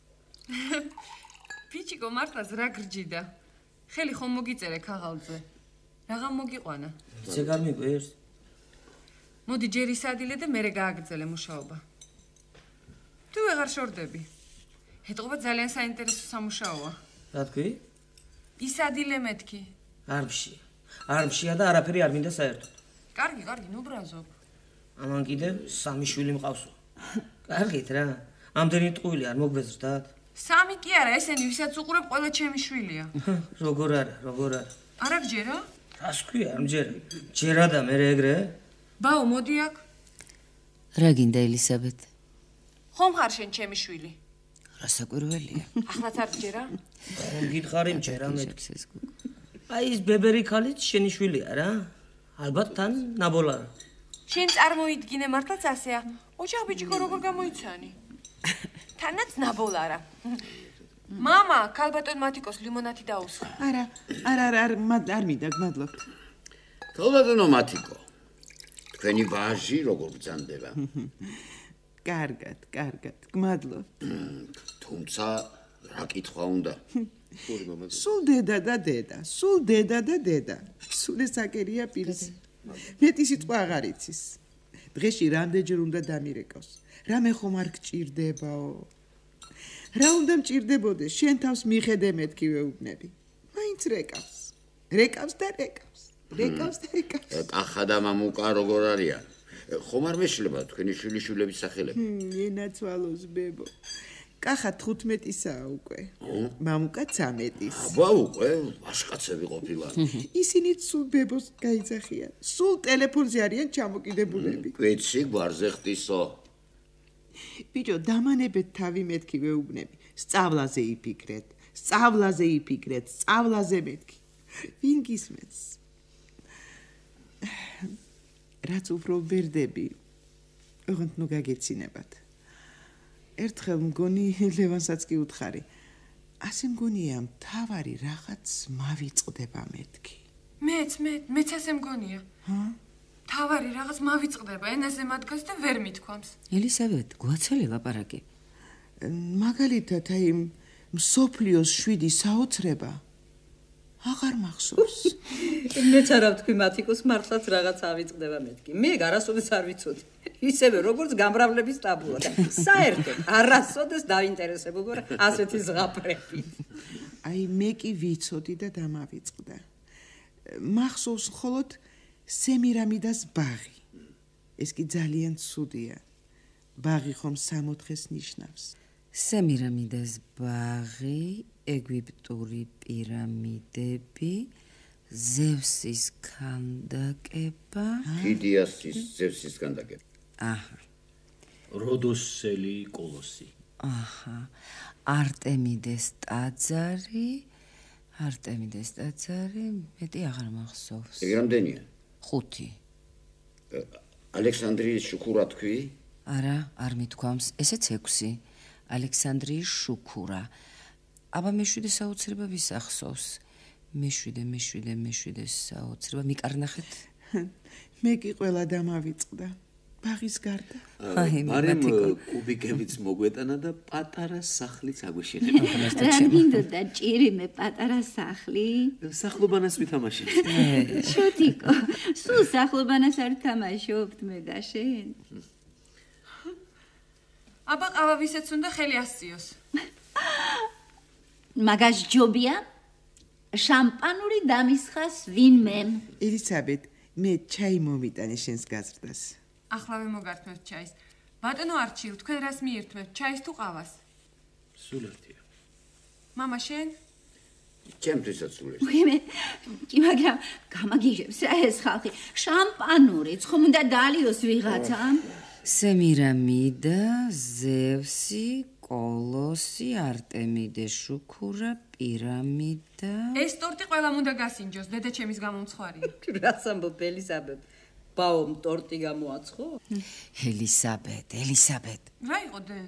ბიჭიკო, მართლაც რა გრჯიდა? ხელი ხომ მოგიწერე ქაღალდზე. რაღა მოგიყვანა? იცე გამიყვერს? მოდი ჯერ ისადილე და მერე გააგრძელე მუშაობა. თუ ვეღარ შორდები. ეთყობა ძალიან საინტერესო სამუშაოა. რა თქვი? ისადილე მეთქი. არ მშია და არაფერი არ მინდა საერთოდ. კარგი, ნუ ბრაზობ. ამან კიდევ 3 შვილი მყავსო. კარგით რა. ამდენი ტყუილი არ მოგვეზრდათ? 3 კი არა, ესენი ვისაც უყურებ, ყველა ჩემი შვილია. როგორ არა. არა გჯერა? რას ქვია, არ მჯერა. ჯერა და მე ეგრე? ბაო, მოდი აქ. რა გინდა, ელისაბედ? ხომ ხარ შენ ჩემი შვილი? რა საკვირველია? ახლაც არ გჯერა? ხომ გითხარი მჯერა მეთქი. აი ეს ბებერი ქალიც შენი შვილია რა? ალბათ თან ნაბოლარა. შენ წარმოიდგინე მართლაც ასეა. ოჯახ ბიჭიკო როგორ გამოიცანი? თანაც ნაბოლარა. მამა, ქალბატონ მათიკოს ლიმონათი დაუსხა. არა, არ მინდა, გმადლობთ. ქალბატონო მათიკო. თქვენი ვაჟი როგორ ბრძანდება? კარგად, გმადლობთ. თუმცა რა კითხვა უნდა? სულ დედა და დედა. სულ ესაკერია პირს. მეტი სიტყვა აღარ იცის. დღეში რამდენჯერ უნდა დამირეკოს? რამე ხომ არ გჭირდებაო? რა უნდა მჭირდებოდეს? შენ თავს მიხედე მეთქი ვეუბნები. მაინც რეკავს და რეკავს. კახა და მამუკა როგორ არიან? ხომ არ მეშლება თქვენი შვილიშვილების სახელები? ენაცვალოს ბებო. კახა 15-ისაა უკვე. მამუკა 13-ის. აბა უკვე ვაშკაცები ყოფილან. ისინიც სულ ბებოს გაიძახიან. სულ ტელეფონზე არიან ჩამოკიდებულები. ვიცი, გვარზე ხტისო. ბიჭო, დამანებეთ თავი მეთქი ვეუბნები. სწავლაზე იფიქრეთ, სწავლაზე მეთქი. ვინ გისმენს? რაც უფრო ვერდები, ოღონდ ნუ გაგეცინებათ. ერთხელ მგონი ლევანსაც კი უთხარი. ასე მგონია, მთავარი რაღაც მავიწყდება მეთქი. მეც ასე მგონია. თავარი რაღაც მავიწყდება, ენაზე მადგას და ვერ მithქვამს. ელისაბედ, გვაცელი ლაპარაკი. მაგალითად, აი მსოფლიოს 7 საოცრება აღარ მახსოვს. მეც არა ვთქვი მათიკოს მართლაც რაღაც ავიწყდება მეთქი. მე არასოდეს არ ვიცოდი. ისევე როგორც გამრავლების ტაბუა და საერთოდ არასოდეს დაინტერესებულ ვარ ასეთი ზღაპრებით. აი მე კი ვიცოდი და დამავიწყდა. მახსოვს მხოლოდ სემირამიდას ბაღი. ეს კი ძალიან ცუდია. ბაღი ხომ 64-ს ნიშნავს. სემირამიდას ბაღი, ეგვიპტური პირამიდები, ზევსის ქანდაკება. ფიდიასის ზევსის ქანდაკება. აჰა. როდოსელი კოლოსი. აჰა. არტემიდეს ტაძარი, მეტი აღარ მახსოვს. ეგ რამდენია? 5. ალექსანდრიის შუქურა თქვი? არა, არ მithქვამს, ესეც 6. ალექსანდრიის შუქურა. აბა მე-7 საოცრება ვის ახსოვს? მე-7 საოცრება მიკარნახეთ. მე კი ყველა დამავიწყდა. ბაღის გარდა. მარემ კუბიკებიც მოგვეტანა და პატარა სახლიც აგვეშენებია. რა მინდოდა ჭირიმე პატარა სახლი? სახლობანას ვითამაშებთ. შოტიკო, სულ სახლობანას არ თამაშობთ მე და შენ? აბა ყავა ვისაც უნდა ხელი ასწიოს. მაგას ჯობია? შამპანური დამისხას ვინმე? ელისაბედ, მე ჩაი მომიტანე შენს გაზრდას. ახლავე მოგართმევთ ჩაის. ბატონო არჩილ, თქვენ რას მიირთმევთ, ჩაის თუ ყავას? სულ ერთია. მამა შენ? ჩემთვისაც სულ ერთი. მე კი მაგრამ გამაგიჟებს რა ეს ხალხი. შამპანურიც ხომ უნდა დალიოს ვიღაცა? სემირამიდა, ზევსი, კოლოსი, არტემიდე, შუქურა, პირამიდა. ეს ტორტი ყველამ უნდა გასინჯოს, დედა ჩემის გამომცხვარია. რას ამბობ ელისაბედ? ბაომ ტორტი გამოაცხო? ელისაბედ. რა იყო დე?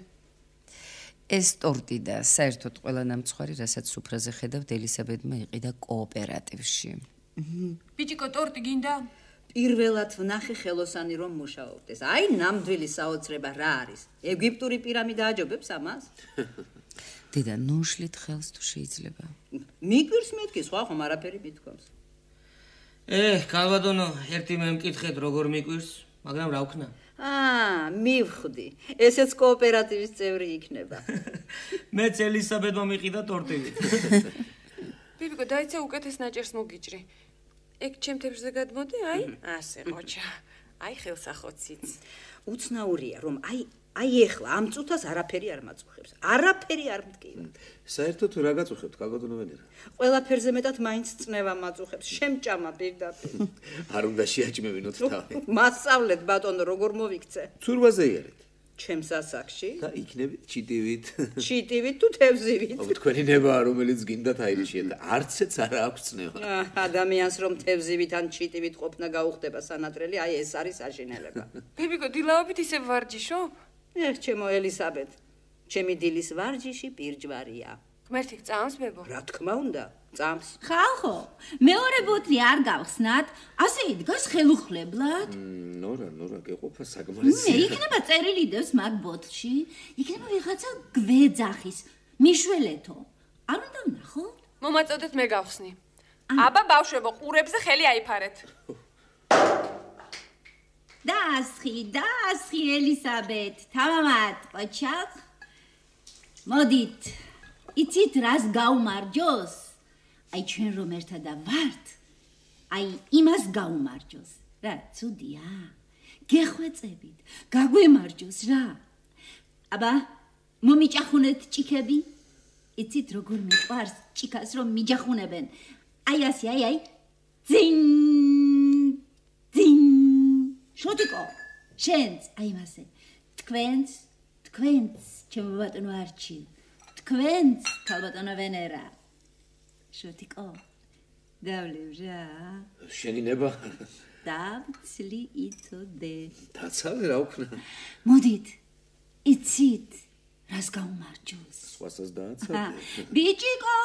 ეს ტორტი და საერთოდ ყველა ნამცხვარი, რასაც სუფრაზე ხედავთ, ელისაბედმა იყიდა კოოპერატივში. ბიჭიკო, ტორტი გინდა? პირველად ვნახე ხელოსანი რომ მუშაობდეს. აი ნამდვილი საოცრება რა არის? ეგვიპტური პირამიდა აჯობებს ამას? დედა, ნუშლით ხელს თუ შეიძლება. მიგვირს მეთქი, სხვა ხომ არაფერი მithქვამს. კალბატონო, ერთი მე მკითხეთ როგორ მიკვირს, მაგრამ რა ვქნა? მივხვდი. ესეც კოოპერატივის წევრი იქნება. მეც ელისაბედმა მიყიდა ტორტივით. ბიბიკო, დაიცა უკეთეს ნაჭერს მოგიჭრი. ეგ ჩემთებშზე გადმოდი, აი, ასე ყოჩა. აი ხელსახოციც. უცნაურია რომ აი ეხლა ამ წუთას არაფერი არ მაწუხებს. არაფერი არ მткиვა. საერთოდ რა გაწუხებთ, კალბატონო ვენერა? ყველაფერზე მეტად მაინც წნევა მაწუხებს. შემჭამა პირდაპირ. არ უნდა შეაჭმევინოთ თავი. მასწავლეთ ბატონო როგორ მოვიქცე. ცურვაზე იარეთ. ჩემს ასაკში და იქნებით ჩიტივით. ჩიტივით თუ თევზივით. თქვენი ნებაა რომელიც გინდათ აირიშია და არცეც არ აქვს წნევა. ადამიანს რომ თევზივით ან ჩიტივით ყოფნა გაუხდება სანატრელი, აი ეს არის საშინელება. ბიბიკო, დილაობით ისე ვარჯიშო? ჩემო ელისაბედ, ჩემი დილის ვარჯიში პირჯვარია. ღმერთი წამს ბებო? რა თქმა უნდა, წამს. ხალხო, მეორე ბოთლი არ გავხსნათ, ასე იდგას ხელუხლებლად. ნორა, გეყოფა საკმარისია. იქნება წერილი დევს მაგ ბოთლში, იქნება ვიღაცა გვეძახის, მიშველეთო. არ უნდა ვნახოთ? მომაწოდეთ მე გავხსნი. აბა ბავშვებო, ყურებზე ხელი აიფარეთ. დაასხი ელისაბედ, თამამად, ყოჩახ. მოდით. იცით რას გაუმარჯოს? აი ჩვენ რომ ერთადა ვართ, აი იმას გაუმარჯოს. რა ცუდია? გეხვეწებით, გაგვემარჯოს რა. აბა, მომიჭახუნეთ ჭიქები? იცით როგორ მიყვარს ჭიქას რომ მიჯახუნებენ? აი ასე, აი. ძინ. შოტიკო, შენც, აი მასე. თქვენც თქვენც ჩემო ბატონო არჩილ, თქვენც ქალბატონო ვენერა. შოტიკო, დავლევ რა. შენი ნება დავცლი იწოდე. დაცალე რა ვქნა? მოდით, იცით, რას გაუმარჯოს? სხვასაც დააცალე. ბიჭიკო,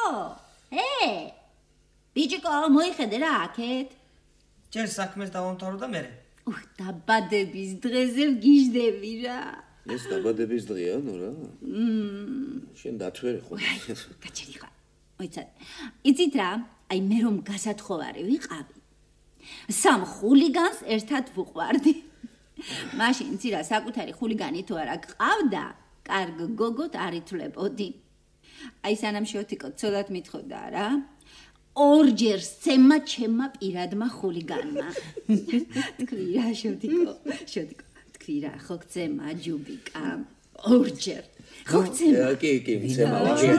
ბიჭიკო, მოიხედე რა აქეთ? ჯერ საქმეს დავამთავრო და მერე. დაბადების დღეზე ვგიჟდები რა. ეს დაბადების დღეა, ნუ რა. შენ დათვერე ხო? გაჩერი ხარ. მოიცადე. იცით რა, აი მე რომ გასათხოვარი ვიყავი. სამ ხულიგანს ერთად ვუყვარდი. მაშინ ცირა საკუთარი ხულიგანი თუ არა გყავდა, კარგ გოგოთ არ ითვლებოდი. აი სანამ შოთიკო ცოლად მithოდა რა. ორჯერ სცემა ჩემმა პირადმა ხულიგანმა. თქვი რა შოთიკო, თქვი რა ხო გცემა ჯუბიკა. ორჯერ. ხო გცემა. კი, მცემა.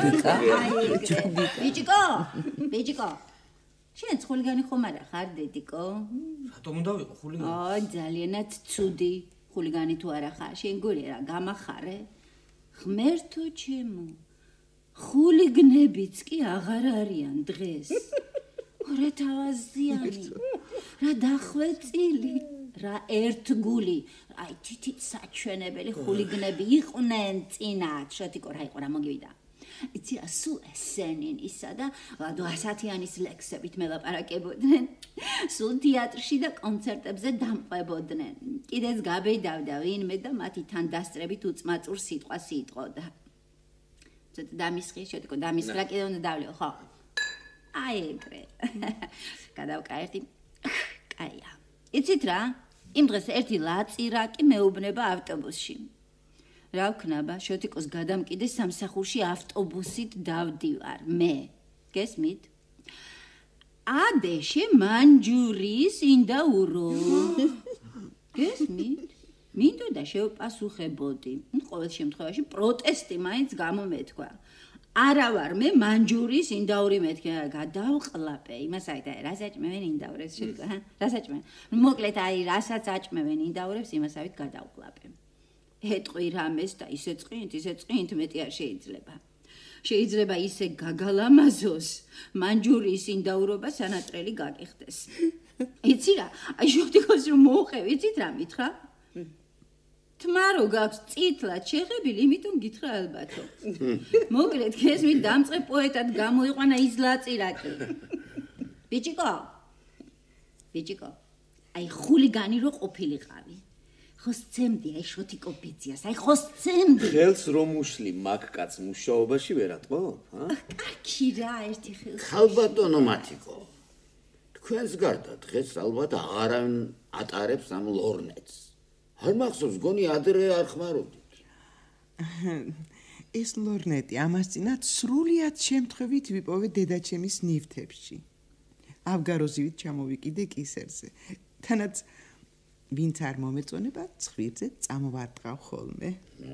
ბიჭიკო. შენ ხულიგანი ხომ არა ხარ დედიკო? რატომ უნდა ვიყო ხულიგანი? ძალიანაც ცუდი ხულიგანი თუ არა ხარ, შენ გული რა გამახარე? ღმერთო ჩემო. ხულიგნებიც კი აღარ არიან დღეს. რა თავაზიანი. რა დახვეწილი, რა ერთგული. აი თითით საჩვენებელი ხულიგნები იყვნენ წინათ. შოტიკო რა იყო რა მოგივიდა. იცი რა სულ ესენინ ისა და ვადო ასათიანის ლექსებით მელაპარაკებოდნენ. სულ თეატრში და კონცერტებზე დამყვებოდნენ. კიდეც გაბედავდა ვინმე და მათი თან დასწრებით უწმაწურ სიტყვას იტყოდა. დამისხი შეტიკო დამისხა კიდე უნდა დავლეო ხო? აი ეგრე. გადავკრა ერთი. კაია. იცით რა? იმ დღეს ერთი ლაწირაკი მეუბნება ავტობუსში. რა ვქნაბა, შოტიკოს გადამკიდე სამსახურში ავტობუსით დავდივარ მე. გესმით? ადეშე მანჯურის ინდაურო. გესმით? მინდოდა შევპასუხებოდი. ყოველ შემთხვევაში პროტესტი მაინც გამომეთქვა. არა ვარ მე მანჯურის ინდაური მეთქე, გადავყლაპე. იმას აი და რა საჭმევენ ინდაურებს შეგა, რა საჭმევენ. მოკლედ აი რასაც აჭმევენ ინდაურებს, იმასავით გადავყლაპე. ეტყვი რამეს და ისე წყინთ მეტი არ შეიძლება. შეიძლება ისე გაგალამაზოს, მანჯურის ინდაურობა სანატრელი გაკიხდეს. იცი რა, აი შოთიკოს რომ მოუყევი, იცით რა მითხრა? თმარო გაქვს წითლად შეღებილი, იმიტომ გითხრა ალბათო. მოკლედ გესმით დამწყე პოეტად გამოიყვანა ის ლაწირაკი. ბიჭიკო, აი ხულიგანი რო ყოფილიყავი. ხო სცემდი აი შოთიკო ბიძიას, აი ხო სცემდი. ხელს რომ უშლი მაგკაც მუშაობაში ვერატყობ, კაკი რა ერთი ხელს. ხალბატონო მათიკო. თქვენს გარდა დღეს ალბათ აღარავინ ატარებს ამ ლორნეტს. არ მახსოვს გონი ადრე არ ხმარობდით. ეს ლორნეტი ამას წინათ სრულიად შემთხვევით ვიპოვე დედაჩემის ნივთებში. ავგაროზივით ჩამოვიკიდე კისერზე. თანაც ვინც არ მომეწონება, ცხვირზე წამოვარტყავ ხოლმე.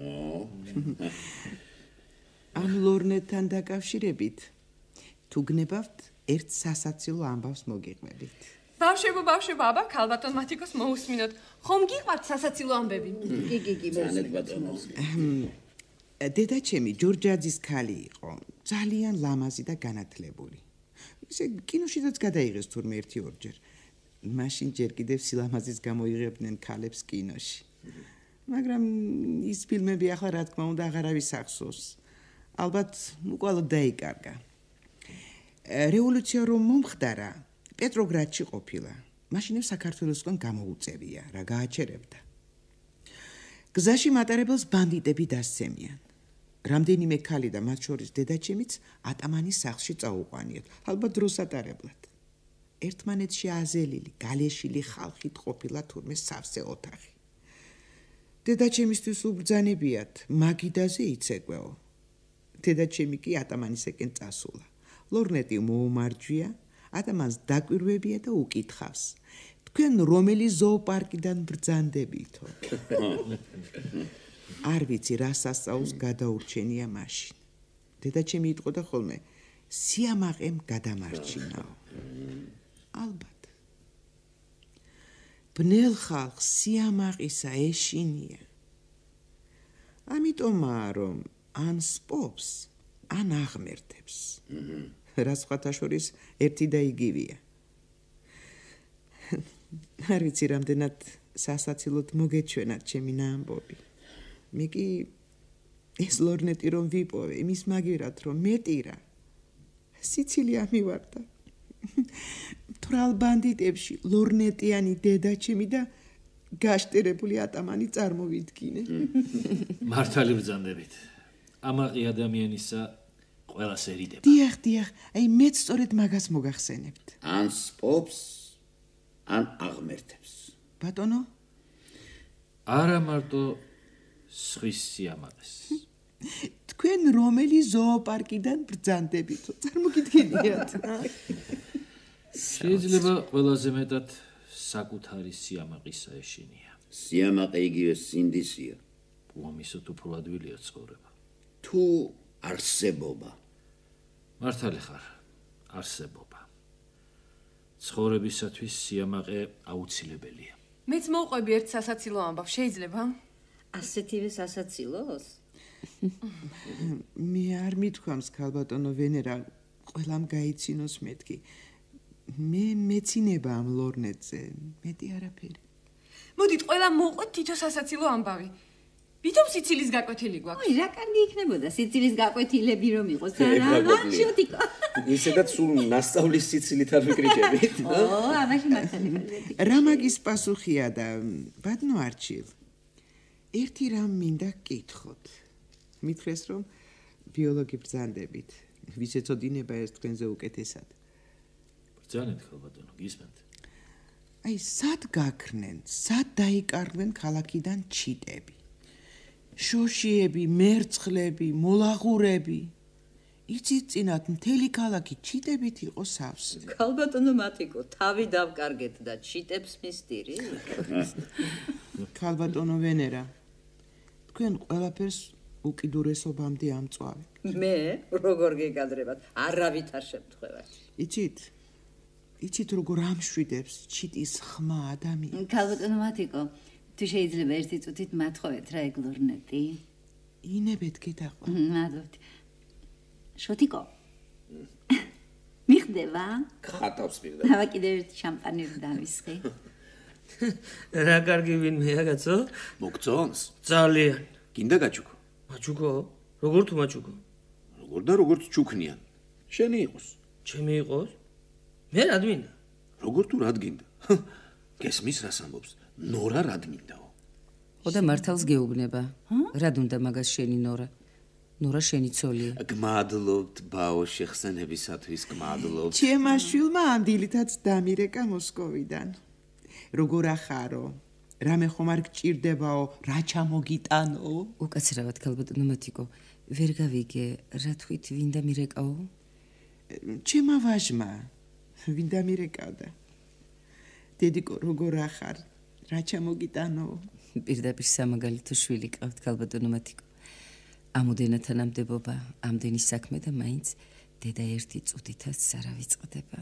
ამ ლორნეტთან დაკავშირებით თუ გნებავთ ერთ სასაცილო ამბავს მოგიყვებით. ბავშვებო, აბა ქალბატონ მათიკოს მოусმინოთ. ხომ გიყვართ სასაცილო ამბები? კი, ბატონო. დედაჩემი ჯორჯაძის ქალი იყო, ძალიან ლამაზი და განათლებული. ისე კინოშიც გადაიღეს თურმე 1-2 ჯერ. მაშინ ჯერ კიდევ სილამაზის გამოიღებდნენ ქალებს კინოში. მაგრამ ის ფილმები ახლა რა თქმა უნდა აღარავის ახსოვს. ალბათ უკვალოდ დაიკარგა. რევოლუცია რომ მომხდარა, პეტროგრადში ყოფილა. მაშინ საქართველოსგან გამოუწევია, რა გააჩერებდა. გზაში მატარებელს ბანდიტები დასცემიან. რამდენიმე ქალი და მათ შორის დედაჩემიც ატამანის სახლში წაუყვანიათ, ალბათ დროს ატარებლად. ერთმანეთში აზელილი, გალეშილი ხალხით ყოფილა თურმე სავსე ოთახი. დედაჩემისთვის უბრძანებიათ, მაგიდაზე იცეკვეო. დედაჩემი კი ატამანისაკენ წასულა. ლორნეტი მოუმარჯვია, ატამანს დაკვირვებია და უკითხავს. თქვენ რომელი ზოოპარკიდან ბრძანდებითო? არ ვიცი რა სასწაულს გადაურჩენია მაშინ. დედაჩემი იტყოდა ხოლმე, სიამაყემ გადამარჩინაო. ალბათ. ბნელ ხალხს სიამაყისა ეშინია. ამიტომაა რომ ან სპობს, ან აღმერთებს. რა სხვათა შორის ერთი და იგივეა. არ ვიცი რამდენად სასაცილოდ მოგეჩვენათ ჩემი ნაამბობი. მე კი ეს ლორნეტი რომ ვიპოვე, იმის მაგერად რომ მეტირა. სიცილია მივარდა. თვრალ ბანდიტებში ლორნეტიანი დედა ჩემი და გაშტერებული ატამანი წარმოვიდგინე. მართალი ბრძანდებით. ამაყი ადამიანისა ყველას ერიდება. დიახ, აი მეც სწორედ მაგას მოგახსენებთ. ან სპობს, ან აღმერთებს. ბატონო? არა მარტო სხვის სიამაყეს. თქვენ რომელი ზოოპარკიდან ბრძანდებით? წარმოგიდგენიათ? შეიძლება ყველაზე მეტად საკუთარი სიამაყისა ეშინია. სიამაყე იგივე სინდისია. უამისოდ უფრო ადვილია ცხოვრება. თუ არსებობა. მართალი ხარ, არსებობა. ცხოვრებისათვის სიამაყე აუცილებელია. მეც მოვყვები ერთ სასაცილო ამბავ, შეიძლება? ასეთივე სასაცილოს? მე არ მithქვამს ქალბატონო ვენერა, ყველამ გაიცინოს მეთქი. მე მეცინება ამ ლორნეტზე, მეტი არაფერი. მოდით, ყველამ მოვყვეთ თითო სასაცილო ამბავი. ვითომ სიცილის გაკვეთილი გვაქვს? ой, რა კარგი იქნებოდა სიცილის გაკვეთილები რომ იყოს. რა შოტიკო. ისედაც სულ ნასწავლის სიცილით არ ვიკრიჭებით. ამაში მართალია. რა მაგის პასუხია და ბატონო არჩილ. ერთი რამ მინდა გკითხოთ. მითხრეს რომ ბიოლოგი ბრძანდებით. ვის ეწოდინება ეს თქვენზე უკეთესად? ბრძანეთ ხალბატონო, გისმენთ. აი, სად გაქრნენ, სად დაიკარგნენ ქალაქიდან ჩიტები? შოშიები, მერცხლები, მოლაღურები. იცით წინათ მთელი ქალაქი ჩიტებით იყო სავსე. ქალბატონო მათიკო, თავი დავკარგეთ და ჩიტებს მისდირი. ქალბატონო ვენერა, თქვენ ყველაფერს უკიდურესობამდე ამწვავე. მე როგორ გეკადრებათ? არავითარ შემთხვევაში. იცით როგორ ამშვიდებს ჩიტის ხმა ადამიანს. ქალბატონო მათიკო, თუ შეიძლება ერთი წუთით მათხოვეთ რა ეგ ლორნეტი? ინებეთ გეტახვა. მადლობთ. შოტიკო. მიხდება? ხატავს პირდა. დავა კიდევ ერთი შამპანი დავისხი. რა კარგი ვინმეა კაცო? მოგწონს? ძალიან. გინდა გაჩუქო? მაჩუქო? როგორ თუ მაჩუქო? როგორ და როგორც ჩუქნიან. შენი იყოს. ჩემი იყოს? მე რად მინდა? როგორ თუ რად გინდა? გესმის რას ამბობს? ნორა რად მინდაო? ხოდა მართალს გეუბნება. რად უნდა მაგას შენი ნორა? ნორა შენი ცოლია. გმადლობთ ბაო შეხსენებისათვის, გმადლობთ. ჩემმა შვილმა ამ დილითაც დამირეკა მოსკოვიდან. როგორ ახარო? რამე ხომ არ გჭირდებაო, რა ჩამოგიტანო? უკაცრავად ქალბატონო მათიკო, ვერ გავიგე, რა თქვით ვინ დამირეკაო? ჩემმა ვაჟმა, ვინ დამირეკავდა? დედიკო, როგორ ახარ? რა ჩამოგიტანო? პირდაპირ სამაგალითო შვილი ყავთ ქალბატონო მათიკო. ამოდენა თანამდებობა, ამდენი საქმე და მაინც დედა ერთი წუთითაც არ ავიწყდება.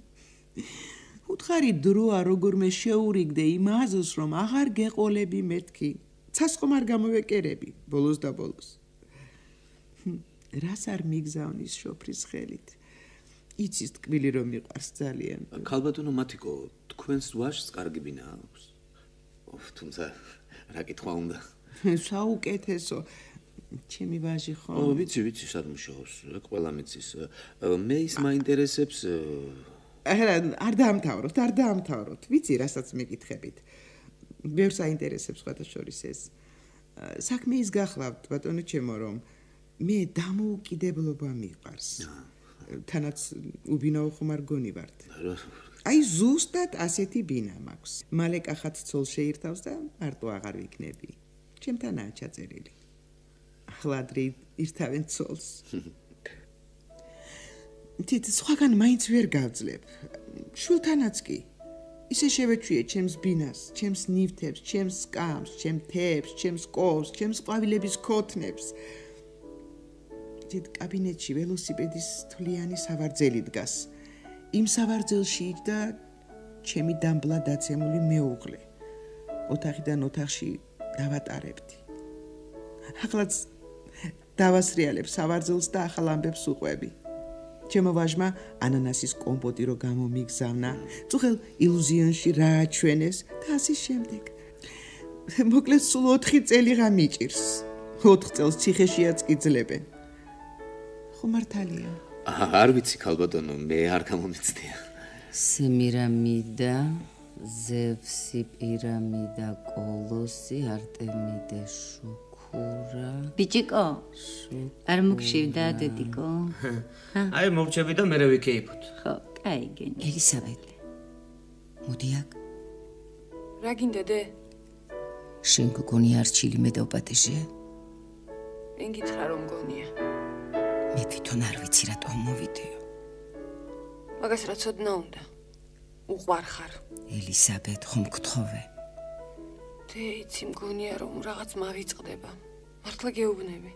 უთხარი დროა როგორმე შეურიგდე იმაზოს რომ აღარ გეყოლები მეთქი. ცას ხომ არ გამოვეკერები ბოლოს და ბოლოს. რას არ მიგზავნის შოფრის ხელით. იცის ტკბილი რომ მიყვარს ძალიან. ქალბატონო მათიკო, თქვენს ვაჟს კარგი ბინა აქვს. თუმცა რა კითხვა უნდა? საუკეთესო. ჩემი ვაჟი ხო? ვიცი, სად მუშაობს. ყველა მიცის. მე ის მაინტერესებს არ დაამთავროთ. ვიცი, რასაც მეკითხებით. ბევრს აინტერესებს სხვათა შორის ეს. საქმე ის გახლავთ, ბატონო ჩემო, რომ მე დამოუკიდებლობა მიყვარს. თანაც უბინაო ხომ არ გონივართ. აი ზუსტად ასეთი ბინა მაქვს. მალე კახათ ცოლ შეირთავს და მარტო აღარ ვიქნები. ჩემთანაა ჩაწერილი. ახლადრი ირთავენ ცოლს. სხვაგან მაინც ვერ გავძლებ. შვილთანაც კი. ისე შევეჩვიე ჩემს ბინას, ჩემს ნივთებს, ჩემს სკამს, ჩემს თებს, ჩემს კოვს, ჩემს ყვავილების ქოთნებს. კაბინეტში ველოსიპედის თვლიანი სავარძელი დგას. იმ სავარძელში იჯდა ჩემი დამბლა დაცემული მეუღლე. ოთახიდან ოთახში დავატარებდი. ახლაც დავასრიალებ სავარძელს და ახალ ამბებს უყვები. ჩემო ვაჟმა ანანასის კომპოტი რო გამომიგზავნა, წუხელ ილუზიონში რა აჩვენეს და ასე შემდეგ. მოკლედ სულ 4 წელი გამიჭირს. 4 წელს ციხეშიაც კიძლებენ. ხო მართალია? არ ვიცი ქალბატონო, მე არ გამომიცდია. სემირამიდა, ზევსი, პირამიდა, კოლოსი, არტემიდე, შუქურა. ბიჭიკო, არ მოგშივდა დედიკო? აი მოვჩები და მერე ვიქეიფოთ. ხო, კაიგენ. ელისაბედე. მოდი აქ. რა გინდა დე? შენ გოგონი არჩილი მე დავპატეჟე? ვინ გითხრა რომ გონია? მე თვითონ არ ვიცი რატომ მოვიდეო. მაგას რა ცოდნა უნდა? უყვარ ხარ. ელისაბედ, ხომ გთხოვე? დე, იცი მგონია რომ რაღაც მავიწყდება. მართლა გეუბნები.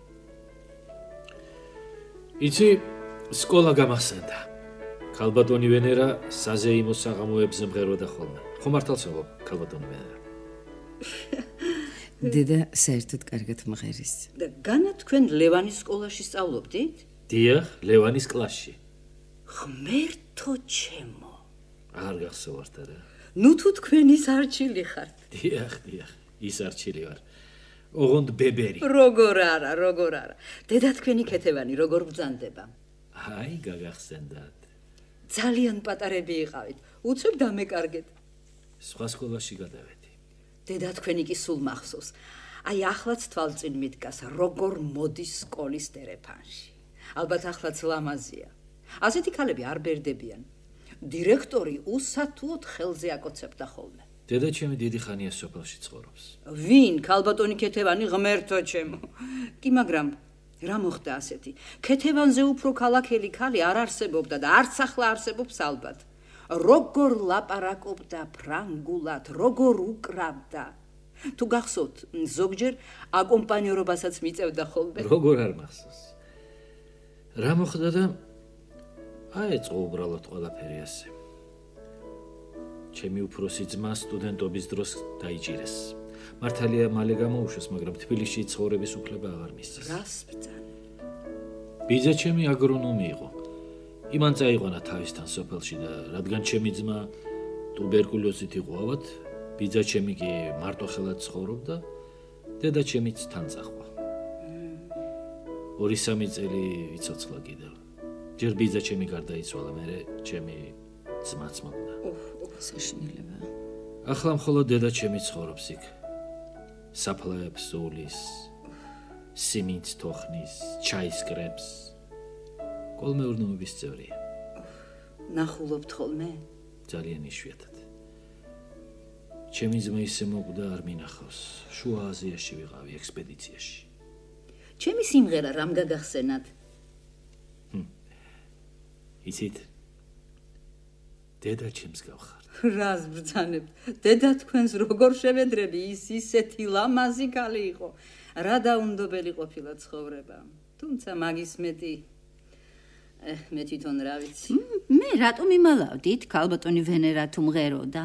იცი, სკოლა გამახსენდა. ქალბატონი ვენერა საზეიმო საღამოებზე მღეროდა ხოლმე. ხო მართალს ვამბობ, ქალბატონი ვენერა. დედა საერთოდ კარგად მღერის. და განა თქვენ ლევანის სკოლაში სწავლობდით? დიახ, ლევანის კლასში. ღმერთო ჩემო. არ გახსოვართ არა? ნუ თუ თქვენ ის არჩილი ხართ. დიახ, ის არჩილი ვარ. ოღონდ ბებერი. როგორ არა. დედა თქვენი ქეთევანი როგორ ბრძანდება? აი, გაგახსენდათ. ძალიან პატარები იყავით. უცებ დამეკარგეთ. სხვა სკოლაში გადავედი. დედა თქვენი კი სულ მახსოვს. აი ახლაც თვალწინ მიდგას როგორ მოდის სკოლის ტელეფონში. ალბათ ახლაც ლამაზია. ასეთი ქალები არ ბერდებიან. დირექტორი უსათუოდ ხელზე აკოცებდა ხოლმე. დედა ჩემი დიდი ხანია სოფელში ცხოვრობს. ვინ? ქალბატონი ქეთევანი ღმერთო ჩემო. კი, მაგრამ რა მოხდა ასეთი? ქეთევანზე უფრო ქალაქელი ქალი არ არსებობდა და არც ახლა არსებობს ალბათ. როგორ ლაპარაკობდა ფრანგულად, როგორ უკრავდა. თუ გახსოვთ, ზოგჯერ აკომპანიორობასაც მიწევდა ხოლმე. როგორ არ მახსოვს. რა მოხდა და აეწყო უბრალოდ ყველაფერი ასე. ჩემი უფროსი ძმა სტუდენტობის დროს დაიჭირეს. მართალია მალე გამოუშვეს, მაგრამ თბილისში ცხოვრების უფლება აღარ მისცეს. რას ბრძანე? ბიძა ჩემი აგრონომი იყო. იმან წაიყვანა თავისთან სოფელში და რადგან ჩემი ძმა ტუბერკულოზით იყო ავად, ბიძა ჩემი კი მარტოხელად ცხოვრობდა, დედა ჩემიც თან წახვა. 2-3 წელი იცოცხლა კიდევ. ჯერ ბიძა ჩემი გარდაიცვალა, მერე ჩემი ძმაც მოკდა. საშინელება. ახლა მხოლოდ დედა ჩემი ცხოვრობს იქ. საფლავს ულის, სიმინდს თოხნის, ჩაის კრებს. კოლმეურნეობის წევრია. ნახულობთ ხოლმე? ძალიან იშვიათად. ჩემი ძმა ისე მოკვდა არ მინახავს. შუა აზიაში ვიყავი ექსპედიციაში. ჩემი სიმღერა რამ გაგახსენათ? იცით? დედა ჩემს გავხართ. რას ბრძანებთ? დედა თქვენს როგორ შევედრები? ის ისეთი ლამაზი ქალი იყო. რა დაუნდობელი ყოფილა ცხოვრება. თუმცა მაგის მეტი მე თვითონ რა ვიცი. მე რატომ იმალავდით ქალბატონი ვენერა თუ მღეროდა?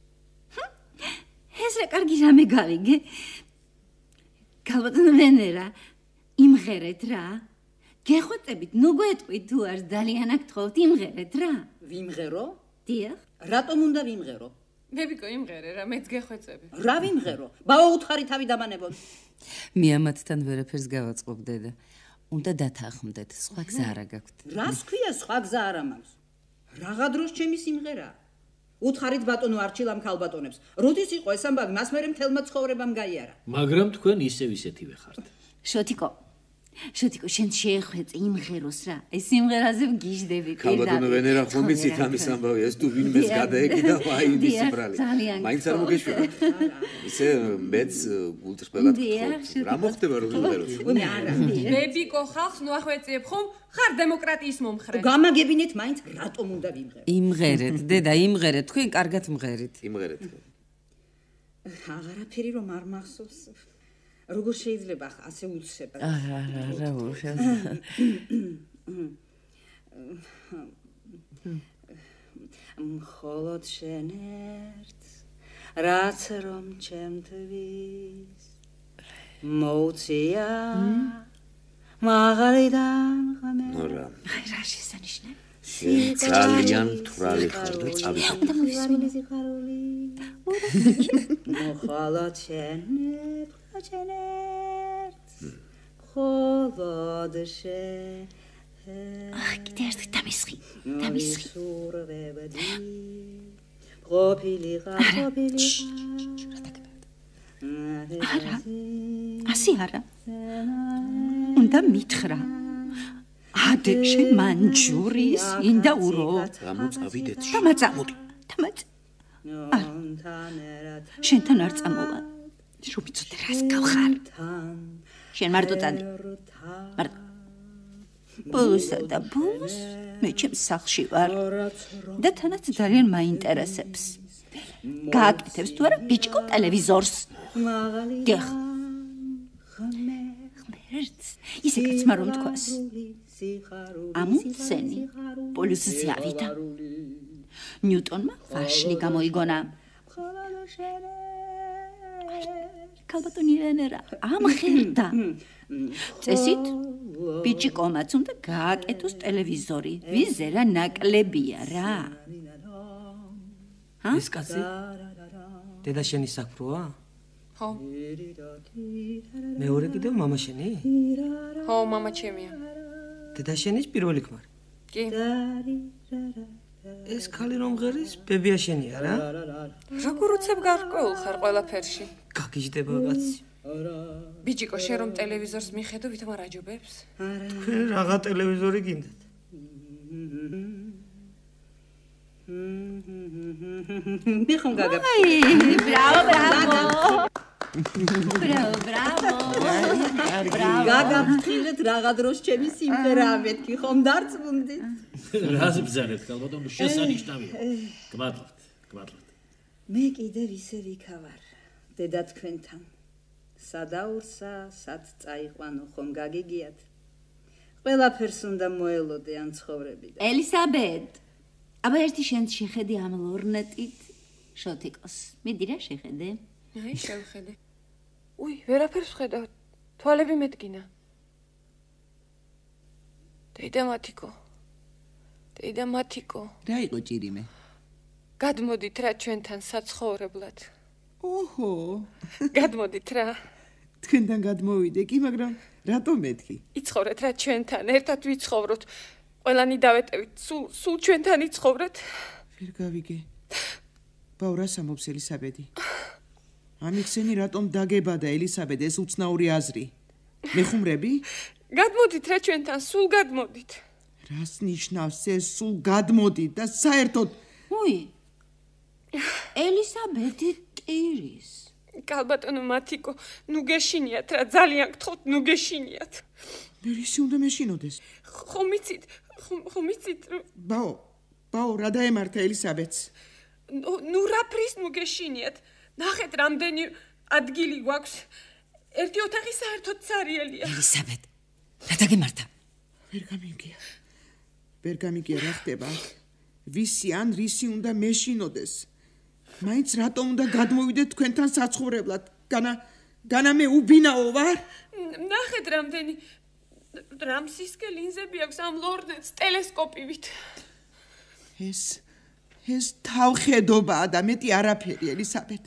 ეს რა კარგი რამე გავიგე. ქალბატონი ვენერა იმღერეთ რა. გეხვეწებით, ნუ გვეტყვით თუ არ ძალიან აქ თხოვთ იმღერეთ რა. ვიმღერო? დიახ. რატომ უნდა ვიმღერო? მე ვიკო იმღერე რა, მეც გეხვეწები. რა ვიმღერო? ბავა უთხარი თავი დამანებოდ. მე ამათთან ვერაფერს გავაწყობ დედა. უნდა დათანხმდეთ, სხვა გზა არა გაქვთ. რას ქვია სხვა გზა არა მაქვს? რაღა დროს ჩემი სიმღერა? უთხარით ბატონო არჩილამ ქალბატონებს. როდის იყო ეს ამბავი, მას მერე მთელმა ცხოვრებამ გაიარა. მაგრამ თქვენ ისევ ისეთივე ხართ. შოტიკო, შენ შეეხვეწე იმღეროს რა. ეს სიმღერაზე ვგიჟდები პირდაპირ. ქალბატონო ვენერა ხომ იცით ამის ამბავი, ეს თუ ვინმეს გადაეკიდა, აი მისი ბრალი. მაინც არ მოგეშვება. ისე მეც გულწრფელად გთხოვ. რა მოხდება რომ ვიმღეროს? მე ბიკო ხალხს ნუ ახვეწიებ ხომ? ხარ დემოკრატიის მომხრე. გამაგებინეთ მაინც რატომ უნდა ვიმღერო? იმღერეთ, დედა, იმღერეთ, თქვენ კარგად მღერით. იმღერეთ. აღარაფერი რომ არ მახსოვს. როგორ შეიძლება ასე უცებ? არა, მხოლოდ შენ ერთ რაც რომ ჩემთვის მოუწია მაღალიდან ღამე ნორა რა შესანიშნავი ძალიან თვრალი ხარ და წავიდე მოხალა ჩენეთ ხოლოდშე კიდე ერთი დამისხი არა ასე არა უნდა მითხრა ადე შენ მანჯურის ინდა ურო გამოწავიდეთ დამაწამული შენთან არ წამოვა შუბიცოდე რას გავხარ შენ მარტო წადი მარტო ბოლოსა და ბოლოს მე ჩემს სახლში ვარ და თანაც ძალიან მაინტერესებს გააკეთებს თუ არა ბიჭკო ტელევიზორს დიახ ღმერთს ისე კაცმა რომ თქვას ამუნსენი პოლუსზე ავიდა ნიუტონმა ვაშლი გამოიგონა კალბატონი რენერა ამხერდა წესით ბიჭი კომაც უნდა გააკეთოს ტელევიზორი ვიზე რა ნაკლებია რა ეს კაცი დედა შენი საქმროა ხო მეორე კიდევ მამა შენი ხო მამა ჩემია დედა შენის პირველი ქმარი კი ეს ქალი რომ ღერის ბებია შენია რა როგორ უცებ გარკვეულ ხარ ყველაფერში გაგიჟდება კაცი ბიჭიკო შენ რომ ტელევიზორს მიხედო ვითომ არ აჯობებს თქვენ რაღა ტელევიზორი გინდათ მიხომ გაგა ბრავო გაგაფრთხილეთ რაღა დროს ჩემი სიმღერა მეთქი ხომ დარწმუნდით რას ბზარეთ კალბატონო შესანიშნავია გმადლობთ მე კიდევ ისე ვიქავარ დედა თქვენთან სადაურსა სად წაიყვანო ხომ გაგიგიათ ყველაფერს უნდა მოელოდე ან ცხოვრებიდან ელისაბედ აბა ერთი შენ შეხედი ამ ლორნეტით შოთიკოს მიდი რა შეხედე აი შევხედე უი ვერაფერს ხედავ თვალები მეტკინა დედა მათიკო რა იყო ჭირიმე გადმოდით რა ჩვენთან საცხოვრებლად ოჰო გადმოდით რა თქვენთან გადმოვიდე კი მაგრამ რატომ მეთქი იცხოვრეთ რა ჩვენთან ერთად ვიცხოვროთ ყველანი დავეტევით სულ ჩვენთან იცხოვრეთ ვერ გავიგე ბაურა სამობს ელისაბედი ამიხსენი რატომ დაგებადა ელისაბედ ეს უცნაური აზრი მე ხუმრები გადმოდით რა ჩვენთან სულ გადმოდით რას ნიშნავს ეს სულ გადმოდით და საერთოდ უი ელისაბედი ტირის კალბატონო მათიკო ნუ გეშინიათ რა ძალიან გთხოვთ ნუ გეშინიათ მე ისი უნდა მეშინოდეს ხომ იცით ბაო რა დაემართა ელისაბედს ნუ რა პრის ნუ გეშინიათ ნახეთ რამდენი ადგილი გვაქვს ერთი ოთახი საერთოდ ცარიელია ელისაბედ რა დაგემართა ვერ გამიგია რა ხდება ვისი ან რისი უნდა მეშინოდეს მაინც რატომ უნდა გადმოვიდე თქვენთან საცხოვრებლად განა მე უბინაო ვარ ნახეთ რამდენი რამსისკე ლინზები აქვს ამ ლორნეტს ტელესკოპივით ეს თავხედობაა და მეტი არაფერი ელისაბედ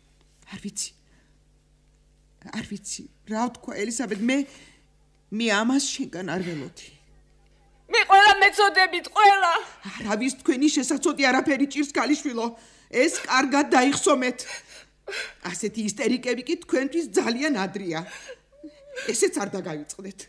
არ ვიცი რა ვთქვა ელისაბედ მე ამას შენგან არ ველოდი მე ყველა მეწოდებით ყველა არავის თქვენი შესაძოდი არაფერი ჭირს ქალიშვილო ეს კარგად დაიხსომეთ ასეთი ისტერიკები კი თქვენთვის ძალიან ადრია ესეც არ დაგაიწყდეთ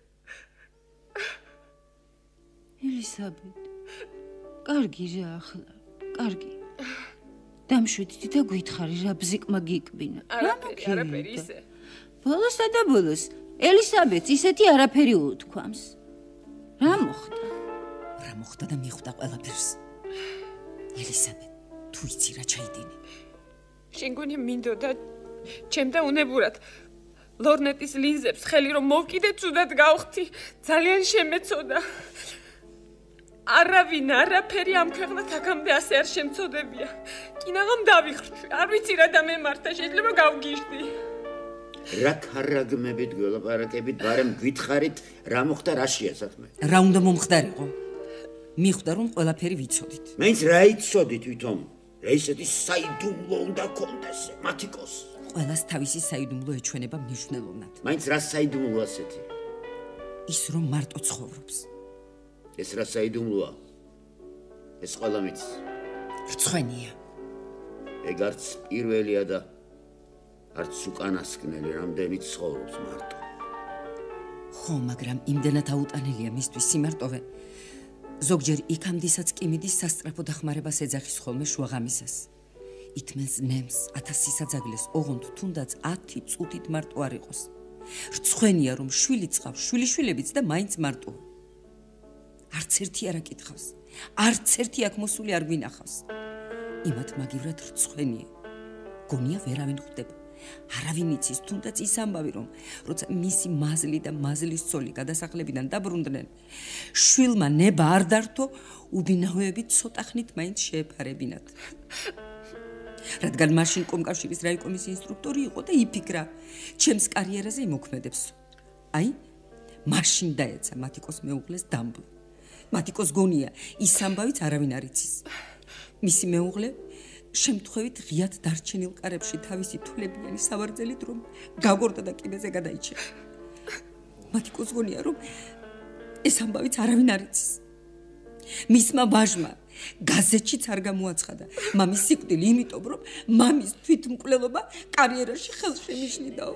ელისაბედ კარგი რა ახლა კარგი დამშვიდდი და გითხარი რა ბზიკმა გიკბინა არაფერი ისე ბოლოსა და ბოლოს ელისაბედს ისეთი არაფერი უთქვამს რა მოხდა და მიხვდა ყველაფერს ელისაბედ თუ იცი რა ჩაიდინე შენ გონია მინდოდა ჩემთან უნებურად ლორნეტის ლინზებს ხელი რომ მოვკიდე ცუდად გავხდი ძალიან შემეწოდა არავინ არაფერი ამ ქვეყნად აქამდე ასე არ შემწოდებია კინაღამ დავიხრჩვი არ ვიცი რა დამემართა შეიძლება გავგიჟდი რა ქარაგმებით გველაპარაკებით, ბარემ გითხარით, რა მოხდა, რა შეა საქმე? რა უნდა მომხდარიყო? მიხვდა რომ ყველაფერი ვიცოდით. მაინც რა იცოდით ვითომ? რა ისეთი საიდუმლო უნდა კონდეს, მათიკოს. ყველას თავისი საიდუმლო ეჩვენება მნიშვნელოვნად. მაინც რა საიდუმლო ასეთი? ის რომ მარტო ცხოვრობს. ეს რა საიდუმლოა? ეს ყველა მიც რცხვენია. ეგ არც პირველია და არც უკანასკნელი, რამდენი ცხოვრობს მარტო. ხო, მაგრამ იმდენად აუტანელია მისთვის სიმარტოვე. ზოგჯერ იქამდესაც კი მიდის სასწრაფო დახმარებას ეძახის ხოლმე შუაღამისას. ითმენს ნემს, 1000 სისაძაგლეს, ოღონდ თუნდაც 10 წუთით მარტო არ იყოს. რცხვენია რომ შვილი წავს, შვილიშვილებიც და მაინც მარტო. არც ერთი არ აკითხავს. არც ერთი აქ მოსული არ გვინახავს. იმათ მაგივრად რცხვენია. გონია ვერავინ ხვდება. არავინ იცის, თუნდაც ის ამბავი რომ როცა მისი მაზლი და მაზლის ცოლი გადასახლებიდან დაბრუნდნენ, შვილმა ნება არ დართო, უბინაოები ცოტა ხნით მაინც შეეფარებინათ. რადგან მაშინ კომკავშირის რაიკომის ინსტრუქტორი იყო და იფიქრა, ჩემს კარიერაზე იმოქმედებს. აი, მაშინ დაეცა მათიკოს მეუღლეს დამბლი. მათიკოს გონია, ის ამბავიც არავინ არ იცის. მისი მეუღლე შემთხვევით ღიად დარჩენილ კარებში თავისი თულებიანი სავარძელით რომ გაგორდა და კიბეზე გადაიჭრა. მათიკოს გონია რომ ეს ამბავიც არავინ არ იცის. მისმა ვაჟმა გაზეთშიც არ გამოაცხადა მამის სიკვდილი, იმიტომ რომ მამის თვითმკვლელობა კარიერაში ხელს შემიშლიდაო.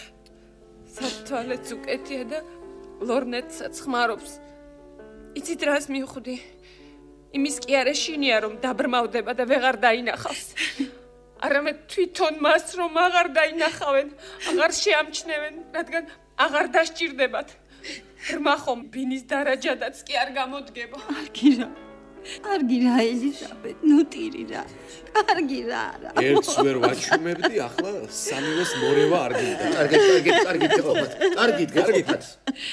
სათვალეც უკეთია და ლორნეტსაც ხმარობს. იცით რას მივხვდი? იმის კი არ ეშინია რომ დაბრმავდება და ვეღარ დაინახავს. არამედ თვითონ მას რომ აღარ დაინახავენ, აღარ შეამჩნევენ, რადგან აღარ დასჭირდებათ. ღრმა ხომ ბინის დარაჯადაც კი არ გამოდგება. კარგი რა ელიზაბეთ, ნუ ტირი რა. კარგი რა. ერთს ვერ ვაჩვენებდი, ახლა სამივეს მორევა არ გინდა. კარგით, გეყოფათ. გეყოფათ.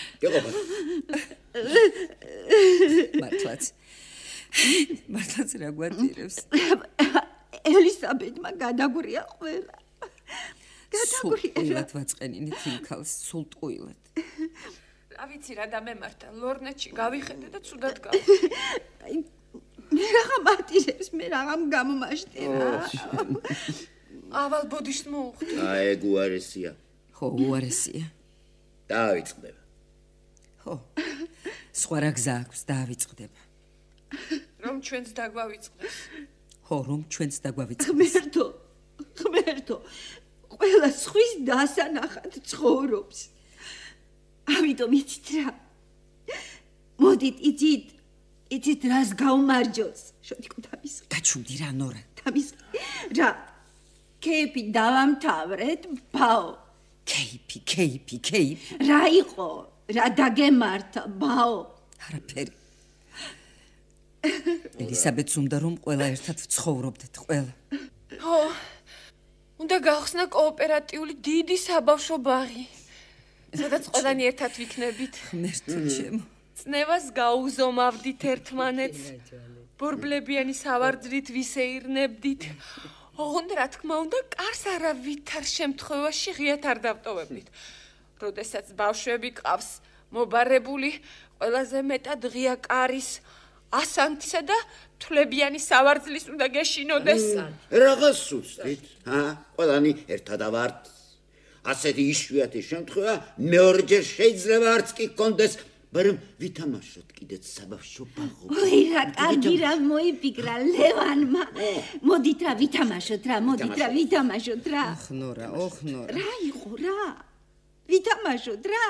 მართლაც რა გვაწირებს? ელიზაბეთმა გადაგვრია ყველა. გადაგვრია ვაწყენინით იმ ქალს, სულ ტყუილად. რა ვიცი რა დამემართა, ლორნეტში გავიხედე და ცუდად გავა. მე რაღა მარტირებს, მე რაღა გამომაშტერა. ავალ ბოდიშს მოუხდი. ეგ უარესია. ხო, უარესია. დაავიწყდება. ხო. სხვა რა გზა აქვს, დაავიწყდება. რომ ჩვენც დაგვავიწყდეს. ხო, რომ ჩვენც დაგვავიწყდეს. ღმერთო, ყველა სხვის დასანახად ცხოვრობს. ამიტომ იცით რა. მოდით იცით რას გაუმარჯოს. შოდიკო თავის. გაჩუმდი რა ნორა. თავის. რა. კეიპი დავამთავრეთ, ბაო. კეიპი. რა იყო? რა დაგემართა, ბაო? არაფერი. ელიზაბეთს უნდა რომ ყველა ერთად ვცხოვრობდეთ, ყველა. ხო. უნდა გავხსნა კოოპერატიული დიდი საბავშვო ბაღი. სადაც ყველანი ერთად ვიქნებით. ღმერთო ჩემო. წნევას გაუზომავდით ერთმანეთს. ბორბლებიანი სავარძლით ვისეირნებდით. ოღონდ რა თქმა უნდა, კარს არავითარ შემთხვევაში ღიად არ დავტოვებდით. როდესაც ბავშვები ყავს მობარებული, ყველაზე მეტად ღია კარის, ასანთისა და თვლებიანი სავარძლის უნდა გეშინოდეს. რაღაც სუსტით, ყველანი ერთად ავართ. ასეთი იშვიათი შემთხვევა მეორჯერ შეიძლება არც კი კონდეს, მაგრამ ვითამაშოთ კიდეც საბავშვო ბაღო. ოი რა კარგი რა მოიფიქრა ლევანმა. მოდით რა ვითამაშოთ რა, ვითამაშოთ რა. ოხ ნორა. რა იყო რა? ვითამაშოთ რა.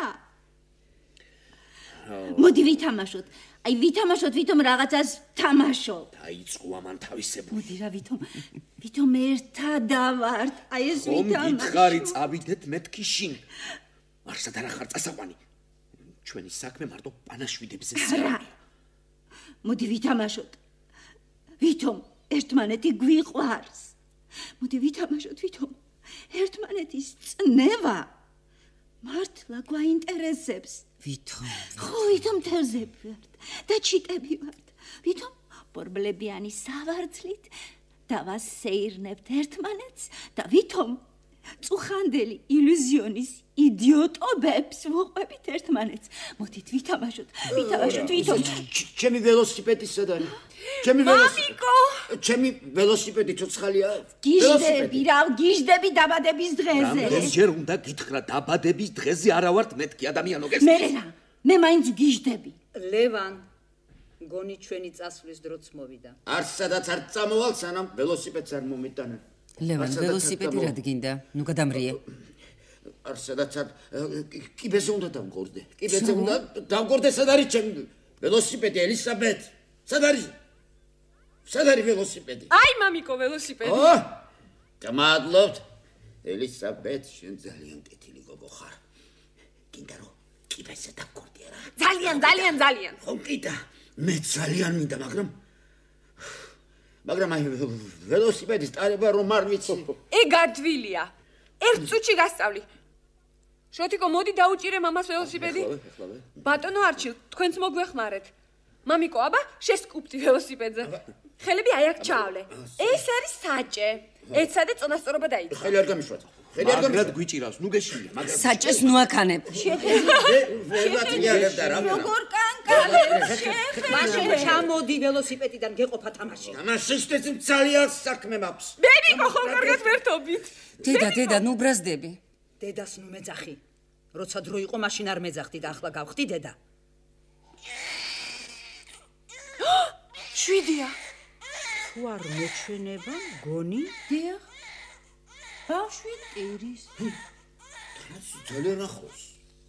მოდი ვითამაშოთ. აი ვითამაშოთ, ვითომ რაღაცას თამაშობ. დაიწყო ამან თავისებური. მოდი რა ვითომ ერთად დავართ. აი ეს ვითამაშოთ. გითხარი წავიდეთ მეთქი შინ. მარსად არა ხარ წასაყვანი. ჩვენი საქმე მარტო პანაშვიდებზე რა. მოდი ვითამაშოთ. ვითომ ერთმანეთი გვიყვარს. მოდი ვითამაშოთ, ვითომ ერთმანეთის წნევა მართლა გვაინტერესებს. ვითომ? ხო, ვითომ თევზები ვართ და ჩიტები ვართ. ვითომ ბორბლებიანი სავარძლით დავასეირნებთ ერთმანეთს და ვითომ წუხანდელი ილუზიონის იდიოტობებს ვუყვებით ერთმანეთს. მოდით ვითამაშოთ, ვითომ. ჩემი ველოსიპედი სად არის? მამიკო! ჩემი ველოსიპედი ცოცხალია? გიჟდები დაბადების დღეზე. ჯერ უნდა გითხრა დაბადების დღეზე არა ვართ მეთქი ადამიანო გესმის? მე რა, მე მაინც გიჟდები. ლევან, გონი ჩვენი წასვლის დროც მოვიდა. არ სადაც არ წამოვალ, სანამ ველოსიპედს არ მომიტანა. ლევან, ველოსიპედი რა დგინდა? ნუ გადამრიე. არ სადაც არ კიბეზე უნდა დავგორდე. კიბეზე უნდა დავგორდე, სად არის ჩემი ველოსიპედი, ელისაბედ? სად არის? სად არის ველოსიპედი? აი, მამიკო, ველოსიპედი. გამადლობთ. ელისაბედ, შენ ძალიან კეთილი გოგო ხარ. გინდა რომ კიბეზე დავგორდე რა. ძალიან. ხო, კიდე. მე ძალიან მინდა, მაგრამ აი ველოსიპედის ტარება რომ არ ვიცი. ეგ ადვილია. ერთ წუთში გასწავლი. შოთიკო, მოდი დაუჭირე მამას ველოსიპედი. ბატონო არჩილ, თქვენც მოგვეხმარეთ. მამიკო, აბა, შესკუპტი ველოსიპედზე. ხელები აი აქ ჩაავლე. ეს არის საჭე. ეცადე წონასწორობა დაიწყო. ხელი არ გამიშვათ. ხელი არ გამიშვათ. გვიჭირავს, ნუ გეშინია, მაგრამ საჭეს ნუ აქანებ. როგორ კანკალებს? მაშინ ჩამოდი ველოსიპედიდან გეყოფა თამაში. თამაშისთვის ძალიან საქმე მაქვს. მამიკო, ხომ კარგად ვერთობით. დედა, ნუ ბრაზდები. დედას ნუ მეძახი. როცა დრო იყო, მაშინ არ მეძახდი და ახლა გავხდი დედა. შვიდია. თუ არ მეჩვენება, გონი? დიახ. ბავშვი ტირის. ძალიან ახლოს.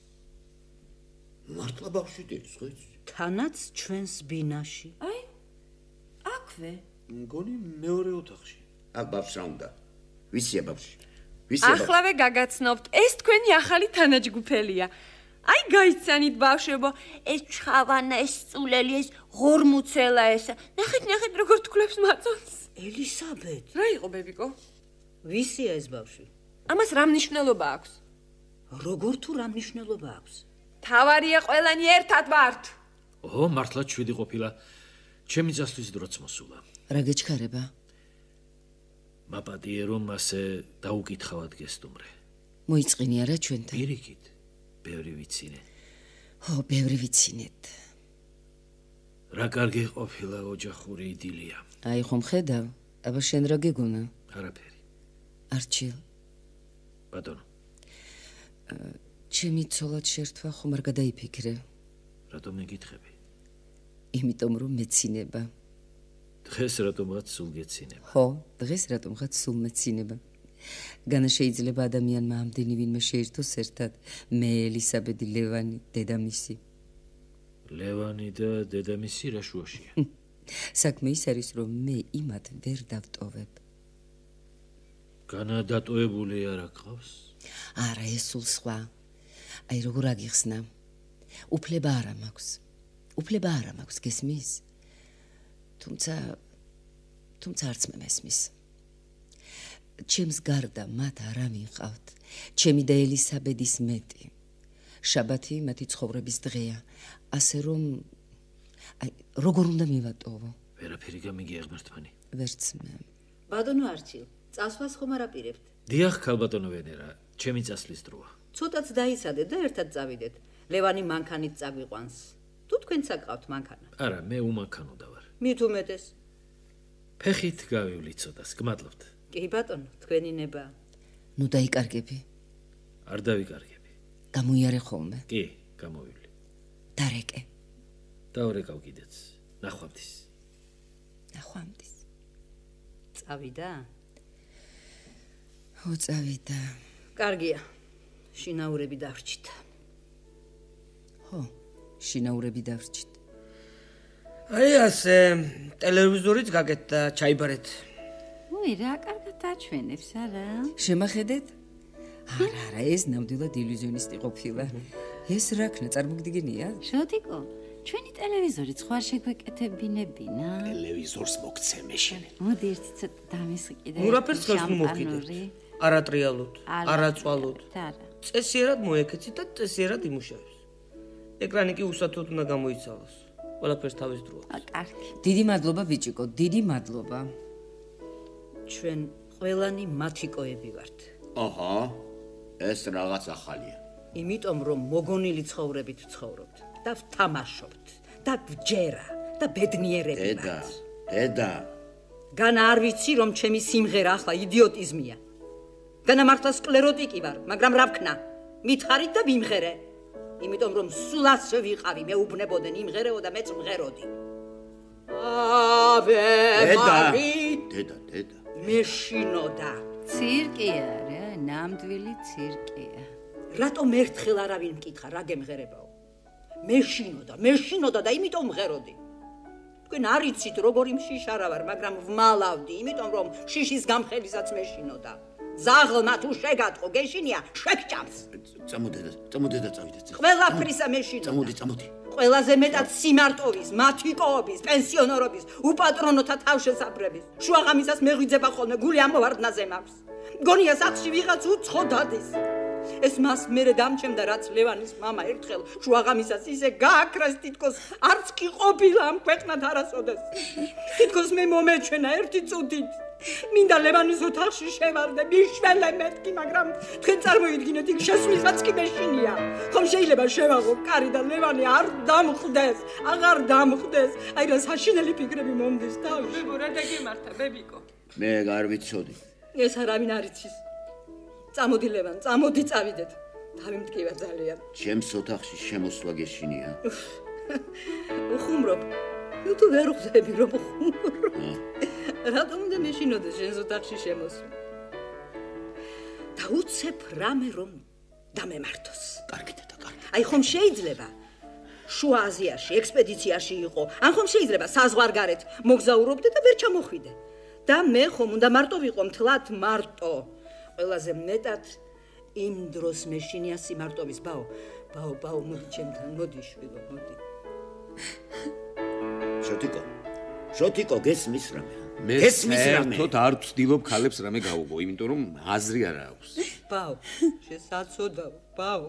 მართლა ბავშვი ტირის, ხო იცი? თანაც ჩვენს ბინაში. აი, აქვე. მგონი მეორე ოთახში. აქ ბავშვს რა უნდა? ვისია ბავშვი? ახლავე გაგაცნობთ, ეს თქვენი ახალი თანაჯგუფელია. აი, გაიცანით ბავშვებო, ეს ჩხავანა, ეს წულელი, ეს ღორმუცელა ესა. ნახეთ, როგორ თქლებს მაწონს. ელისაბედ. რა იყო, ბებიკო? ვისია ეს ბავშვი? ამას რა მნიშვნელობა აქვს? როგორ თუ რა მნიშვნელობა აქვს? თავარია ყველანი ერთად ვართ. მართლა 7 ყოფილა. ჩემი წასვლის დროც მოსულა. რა გეჩქარება? მაპატიე რომ ასე დაუკითხავად გესტუმრე. მოიწყინია რა ჩვენთან? პირიქით, ბევრი ვიცინე. ბევრი ვიცინეთ. რა კარგი ყოფილა ოჯახური იდილია. აი ხომ ხედავ? აბა შენ რა გეგონა? არაფერი. არჩილ. ბატონო. ჩემი ცოლად შერთვა ხომ არ გადაიფიქრე? რატომ მეკითხები? იმიტომ რომ მეცინება. დღეს რატომღაც სულ გეცინება. ხო, დღეს რატომღაც სულ მეცინება. განა შეიძლება ადამიანმა ამდენი ვინმე შეირთოს ერთად, მე ელისაბედი, ლევანი, დედამისი. ლევანი და დედამისი რა შუაშია? საქმე ის არის, რომ მე იმათ ვერ დავტოვებ. განა დატოვებული არა გყავს? არა, ეს სულ სხვა. აი როგორ აგიხსნა? უფლება არა მაქვს, გესმის? თუმცა არც მე მესმის. ჩემს გარდა მათ არავინ ყავთ, ჩემი და ელისაბედის მეტი. შაბათი მათი ცხოვრების დღეა, ასე რომ როგორ უნდა მივატოვო? ვერაფერი გამიგია ღმერთმანი. ვერც მე. ბატონო არჩილ, წასვლას ხომ არ აპირებთ? დიახ, ქალბატონო ვენერა, ჩემი წასვლის დროა. ცოტაც დაიცადეთ და ერთად წავიდეთ. ლევანი მანქანით წაგვიყვანს. თუ თქვენც აკავთ მანქანა? არა, მე უმანქანოდა ვარ. მით უმეტეს. ფეხით გავივლი ცოტას, გმადლობთ. კი ბატონო, თქვენი ნება. ნუ დაიკარგები. არ დავიკარგები. გამოიარე ხოლმე. კი, გამოვივლი. დარეკე. დაურეკავ კიდეც. ნახვამდის. წავიდა? წავიდა. კარგია. შინაურები დავრჩით. შინაურები დავრჩით. აი ასე, ტელევიზორიც გაკეთდა და ჩაიბარეთ. ой, რა კარგად აჩვენებს, არა? შემახედეთ? არა, ეს ნამდვილად ილუზიონისტი ყოფილა. ეს რა ქნა, წარმოგდგენია? შოტიკო, ჩვენი ტელევიზორიც ხო არ შეგვეკეთებინებინა? ტელევიზორს მოგცემე შენ. მოდი ერთი ცოტა დამისყიდე. მურაფერს ხელს მოვკიდეთ. არატრიალოთ, არაწვალოთ. წესიერად მოეკეცით და წესიერად იმუშავებს. ეკრანი კი უსათოდ უნდა გამოიცალოს. ყველაფერს თავის დროა. კარგი. დიდი მადლობა ბიჭიკო, დიდი მადლობა. ჩვენ ყველანი მათიკოები ვართ. აჰა, ეს რაღაც ახალია. იმიტომ რომ მოგონილი ცხოვრებით ცხოვრობთ და ვთამაშობთ და ვჯერა და ბედნიერები ვართ. დედა. განა არ ვიცი რომ ჩემი სიმღერა ახლა იდიოტიზმია. განა მართლა სკლეროტიკი ვარ, მაგრამ რა ვქნა? მითხარით და ვიმღერე. იმიტომ რომ სულ ასე ვიყავი, მეუბნებოდნენ იმღერეო და მეც ვმღეროდი. ave დედა. მეშინოდა. ცირკია რა, ნამდვილი ცირკია. რატომ ერთხელ არავინ მკითხა რა გემღერებაო? მეშინოდა და იმიტომ ვმღეროდი. თქვენ არ იცით როგორი მშიშარა ვარ, მაგრამ ვმალავდი, იმიტომ რომ შიშის გამხელისაც მეშინოდა. ზაღლმა თუ შეგატყო, გეშინია, შეგჭამს. წამოდედა, წავიდეთ. ყველაფრისა მეშინოდა. წამოდი. ყველაზე მეტად სიმარტოვის, მათიკოობის, პენსიონერობის, უპატრონოთა თავშესაფრების. შუაღამისას მეღვიძება ხოლმე გული ამოვარდნაზე მაქვს. მგონია სახლში ვიღაც უცხო დადის. ეს მას მერე დამჩემდა, რაც ლევანის მამა ერთხელ შუაღამისას ისე გააქრას, თითქოს არც კი ყოფილა ამ ქვეყნად არასოდეს. თითქოს მე მომეჩვენა ერთი წუთით. მინდა ლევანის ოთახში შევარდე, მიშველე მეთქი, მაგრამ თქვენ წარმოიდგინეთ, იქ შესვლისაც კი მეშინია. ხომ შეიძლება შევაღო კარი და ლევანი არ დამხვდეს, აღარ დამხვდეს. აი რა საშინელი ფიქრები მომდის თავში. ბებო, რა დაგემართა, ბებიკო? მე არ ვიცოდი. ეს არავინ არ იცის. წამოდი ლევან, წამოდი წავიდეთ. თავი მткиვა ძალიან. ჩემს ოთახში შემოსვლა გეშინია. უხუმრობ. თუ ვერ ხვდები რომ უხუმრობ. რატომ უნდა მეშინოდეს შენს ოთახში შემოსვლა? დაუცებ რამე რომ დამემართოს. კარგი დედა, კარგი. აი ხომ შეიძლება შუა აზიაში ექსპედიციაში იყო, ან ხომ შეიძლება საზღვარგარეთ მოგზაურობდე და ვერ ჩამოხვიდე. და მე ხომ უნდა მარტო ვიყო მთლად მარტო. ყველაზე მეტად იმ დროს მეშინია სიმარტოვის ბაო, მოდი ჩემთან, მოდი შვილო, მოდი. შოთიკო, გესმის რამე? მე საერთოდ არ ვცდილობ ქალებს რამე გავუგო, იმიტომ რომ აზრი არ აქვს. ბაო, შესაძოდაო, ბაო.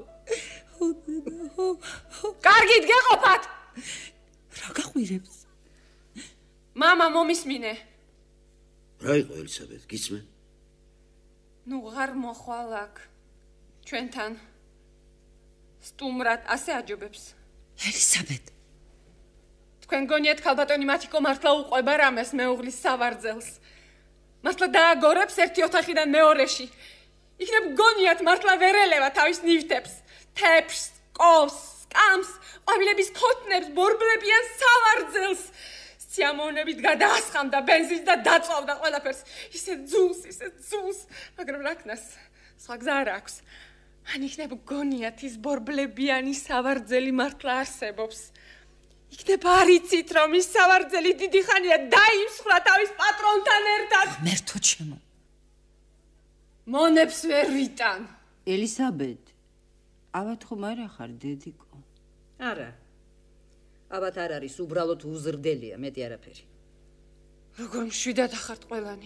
კარგით გეყოფათ. რა გაყვირებს? მამა მომისმინე. რა იყო ელისაბედ, გისმენ? ნუ ღარ მოხვალ აქ ჩვენთან სტუმრად ასე აჯობებს. ელისაბედ, თქვენ გონიათ ქალბატონი მათიკო მართლა უყვება რამეს მეუღლის სავარძელს? მართლა დააგორებს ერთი ოთახიდან მეორეში? იქნებ გონიათ მართლა ვერ ელევა თავის ნივთებს, თეფს, კოს, სკამს, ყვავილების ქოთნებს, ბორბლებიან სავარძელს. სიამოვნებით გადაასხამდა ბენზინს და დაწვავდა ყველაფერს. ისე ძულს, მაგრამ რა ქნას, სხვა გზა არ აქვს. ან იქნებ გონიათ ის ბორბლებიანი სავარძელი მართლა არსებობს. იქნებ არ იცით რომ ის სავარძელი დიდი ხანია დაიმსხვრა თავის პატრონთან ერთად. მერთო ჩემო. მონებს ვერ ვიტან. ელისაბედ, ავად ხომ არა ხარ დედიკო? არა. აბათ არ არის, უბრალოდ უზრდელია, მეტი არაფერი. როგორ მშვიდად ახართ ყველანი.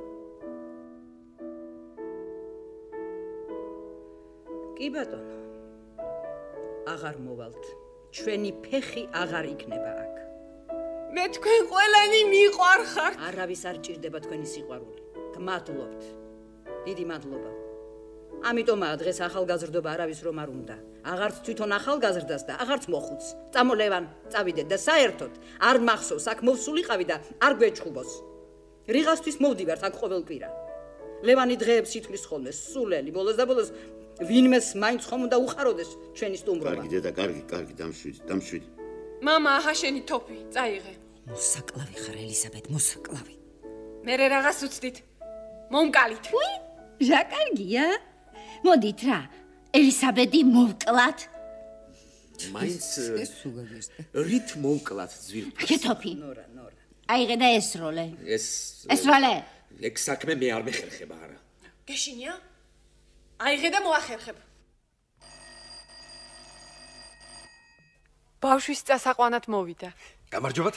კი ბატონო. აღარ მოვალთ. ჩვენი ფეხი აღარ იქნება აქ. მე თქვენ ყველანი მიყვარხართ. არავის არ ჭირდება თქვენი სიყვარული. გმადლობთ. დიდი მადლობა. ამიტომაა დღეს ახალგაზრდობა არავის რომ არ უნდა. აღარც თვითონ ახალგაზრდას და აღარც მოხუც. წამოლევან, წავიდეთ და საერთოდ არ მახსოვს აქ მოვსულიყავი და არ გვეჩხუბოს. რიღასთვის მოვდივართ აქ ყოველკვირა. ლევანი დღეებს ითვლის ხოლმე სულელი, ბოლოს და ბოლოს ვინმეს მაინც ხომ უნდა უხაროდეს ჩვენი სტუმრობა. კარგი დედა, კარგი, დამშვიდი. მამა, აჰა შენი თოფი, წაიღე. მოსაკლავი ხარ ელისაბედ, მოსაკლავი. მერე რაღაც უცდით. მომკალით. უი, რა კარგია. მოდით რა, ელისაბედი მოვკლათ. მაინც რით მოვკლათ ძვირფას. კეთოფი. ნორა. აიღე და ესროლე. ეს როლე. ეგ საქმე მე არ მეხერხება არა. გეშინია? აიღე და მოახერხებ. ბავშვის წასაყვანად მოვიდა. გამარჯობათ.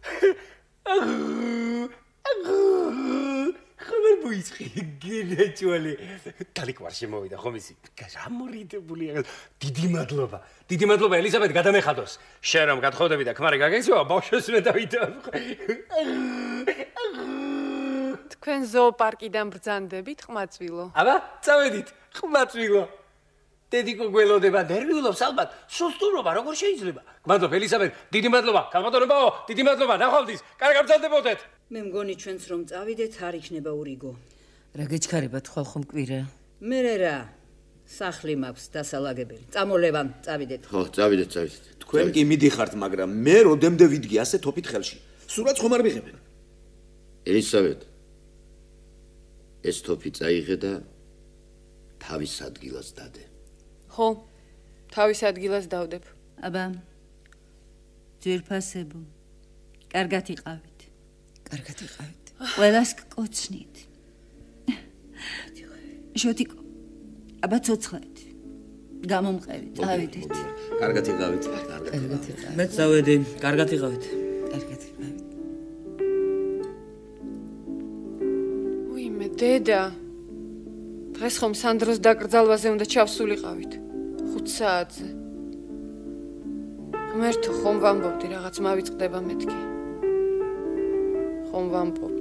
ხმარ მოიწყი გინეჭვალი. თალიკვარში მოვიდა ხომ ისი? გამორიდებულია. დიდი მადლობა ელისაბედ გადამეხადოს. შენ რომ გათხოვდები და ქმარი გაგეცევა, ბავშვს მე დავიდა. თქვენ ზოოპარკიდან ბრძანდებით, ხმაწვილო? აბა, წავედით, ხმაწვილო. დედიკო გველოდება ნერვიულობს ალბათ, სუსტურობა როგორ შეიძლება? გმადლობ ელისაბედ, დიდი მადლობა, ქალბატონებაო, დიდი მადლობა, ნახვამდის, კარგად ბრძანდებოდეთ. მე მგონი ჩვენც რომ წავიდეთ, არ იქნება ურიგო. რა გეჩქარება თქვა ხომ კვირა? მე რა, სახლი მაქვს დასალაგებელი. წამოლევან, წავიდეთ. ხო, წავიდეთ. თქვენ კი მიდიხართ, მაგრამ მე როდემდე ვიდგი ასე თოფით ხელში. სულაც ხომ არ მიღებენ. ელისაბედ, ეს თოფი წაიღე და თავის ადგილას დადე. ხო, თავის ადგილას დავდებ. აბა, ძირფასებო, კარგად იყავით. კარგად იყავით. ყველას გკოცნით. შოტიკო, აბა ცოცხლეთ. გამომყევით, წავიდეთ. კარგად იყავით. მე წავედი, კარგად იყავით. კარგად იყავით. უიმე, დედა. დღეს ხომ სანდროს დაკრძალვაზე უნდა ჩავსულიყავით. 5 საათზე. ღმერთო, ხომ ვამბობდი რაღაც მავიწყდება მეთქი. ხომ ვამბობდი.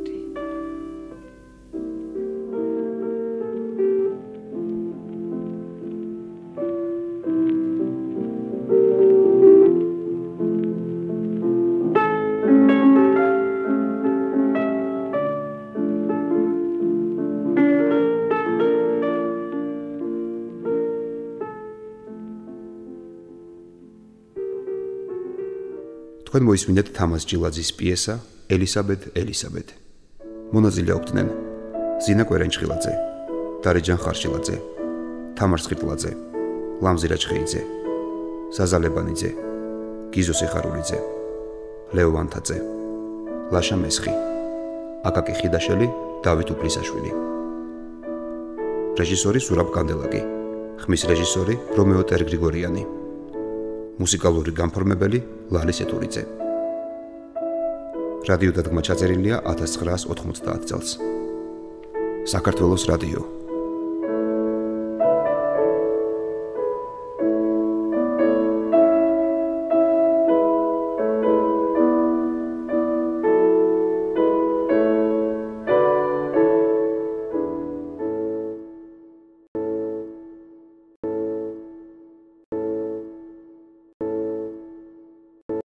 თქვენ მოისმინეთ თამაზ ჭილაძის პიესა ელისაბედ. მონაწილეობდნენ ზინა კვერენჩხილაძე, დარეჯან ხარშილაძე, თამარ სხირტლაძე, ლამზირა ჩხეიძე, ზაზა ლებანიძე, გიზო სიხარულიძე, ლეო ვანთაძე, ლაშა მესხი, აკაკი ხიდაშელი, დავით უფლისაშვილი. რეჟისორი ზურაბ კანდელაკი, ხმის რეჟისორი რომეო ტერგრიგორიანი. მუსიკალური განფორმებელი ლალი სეტურიძე. რადიო დადგმა ჩაწერილია 1990 წელს. საქართველოს რადიო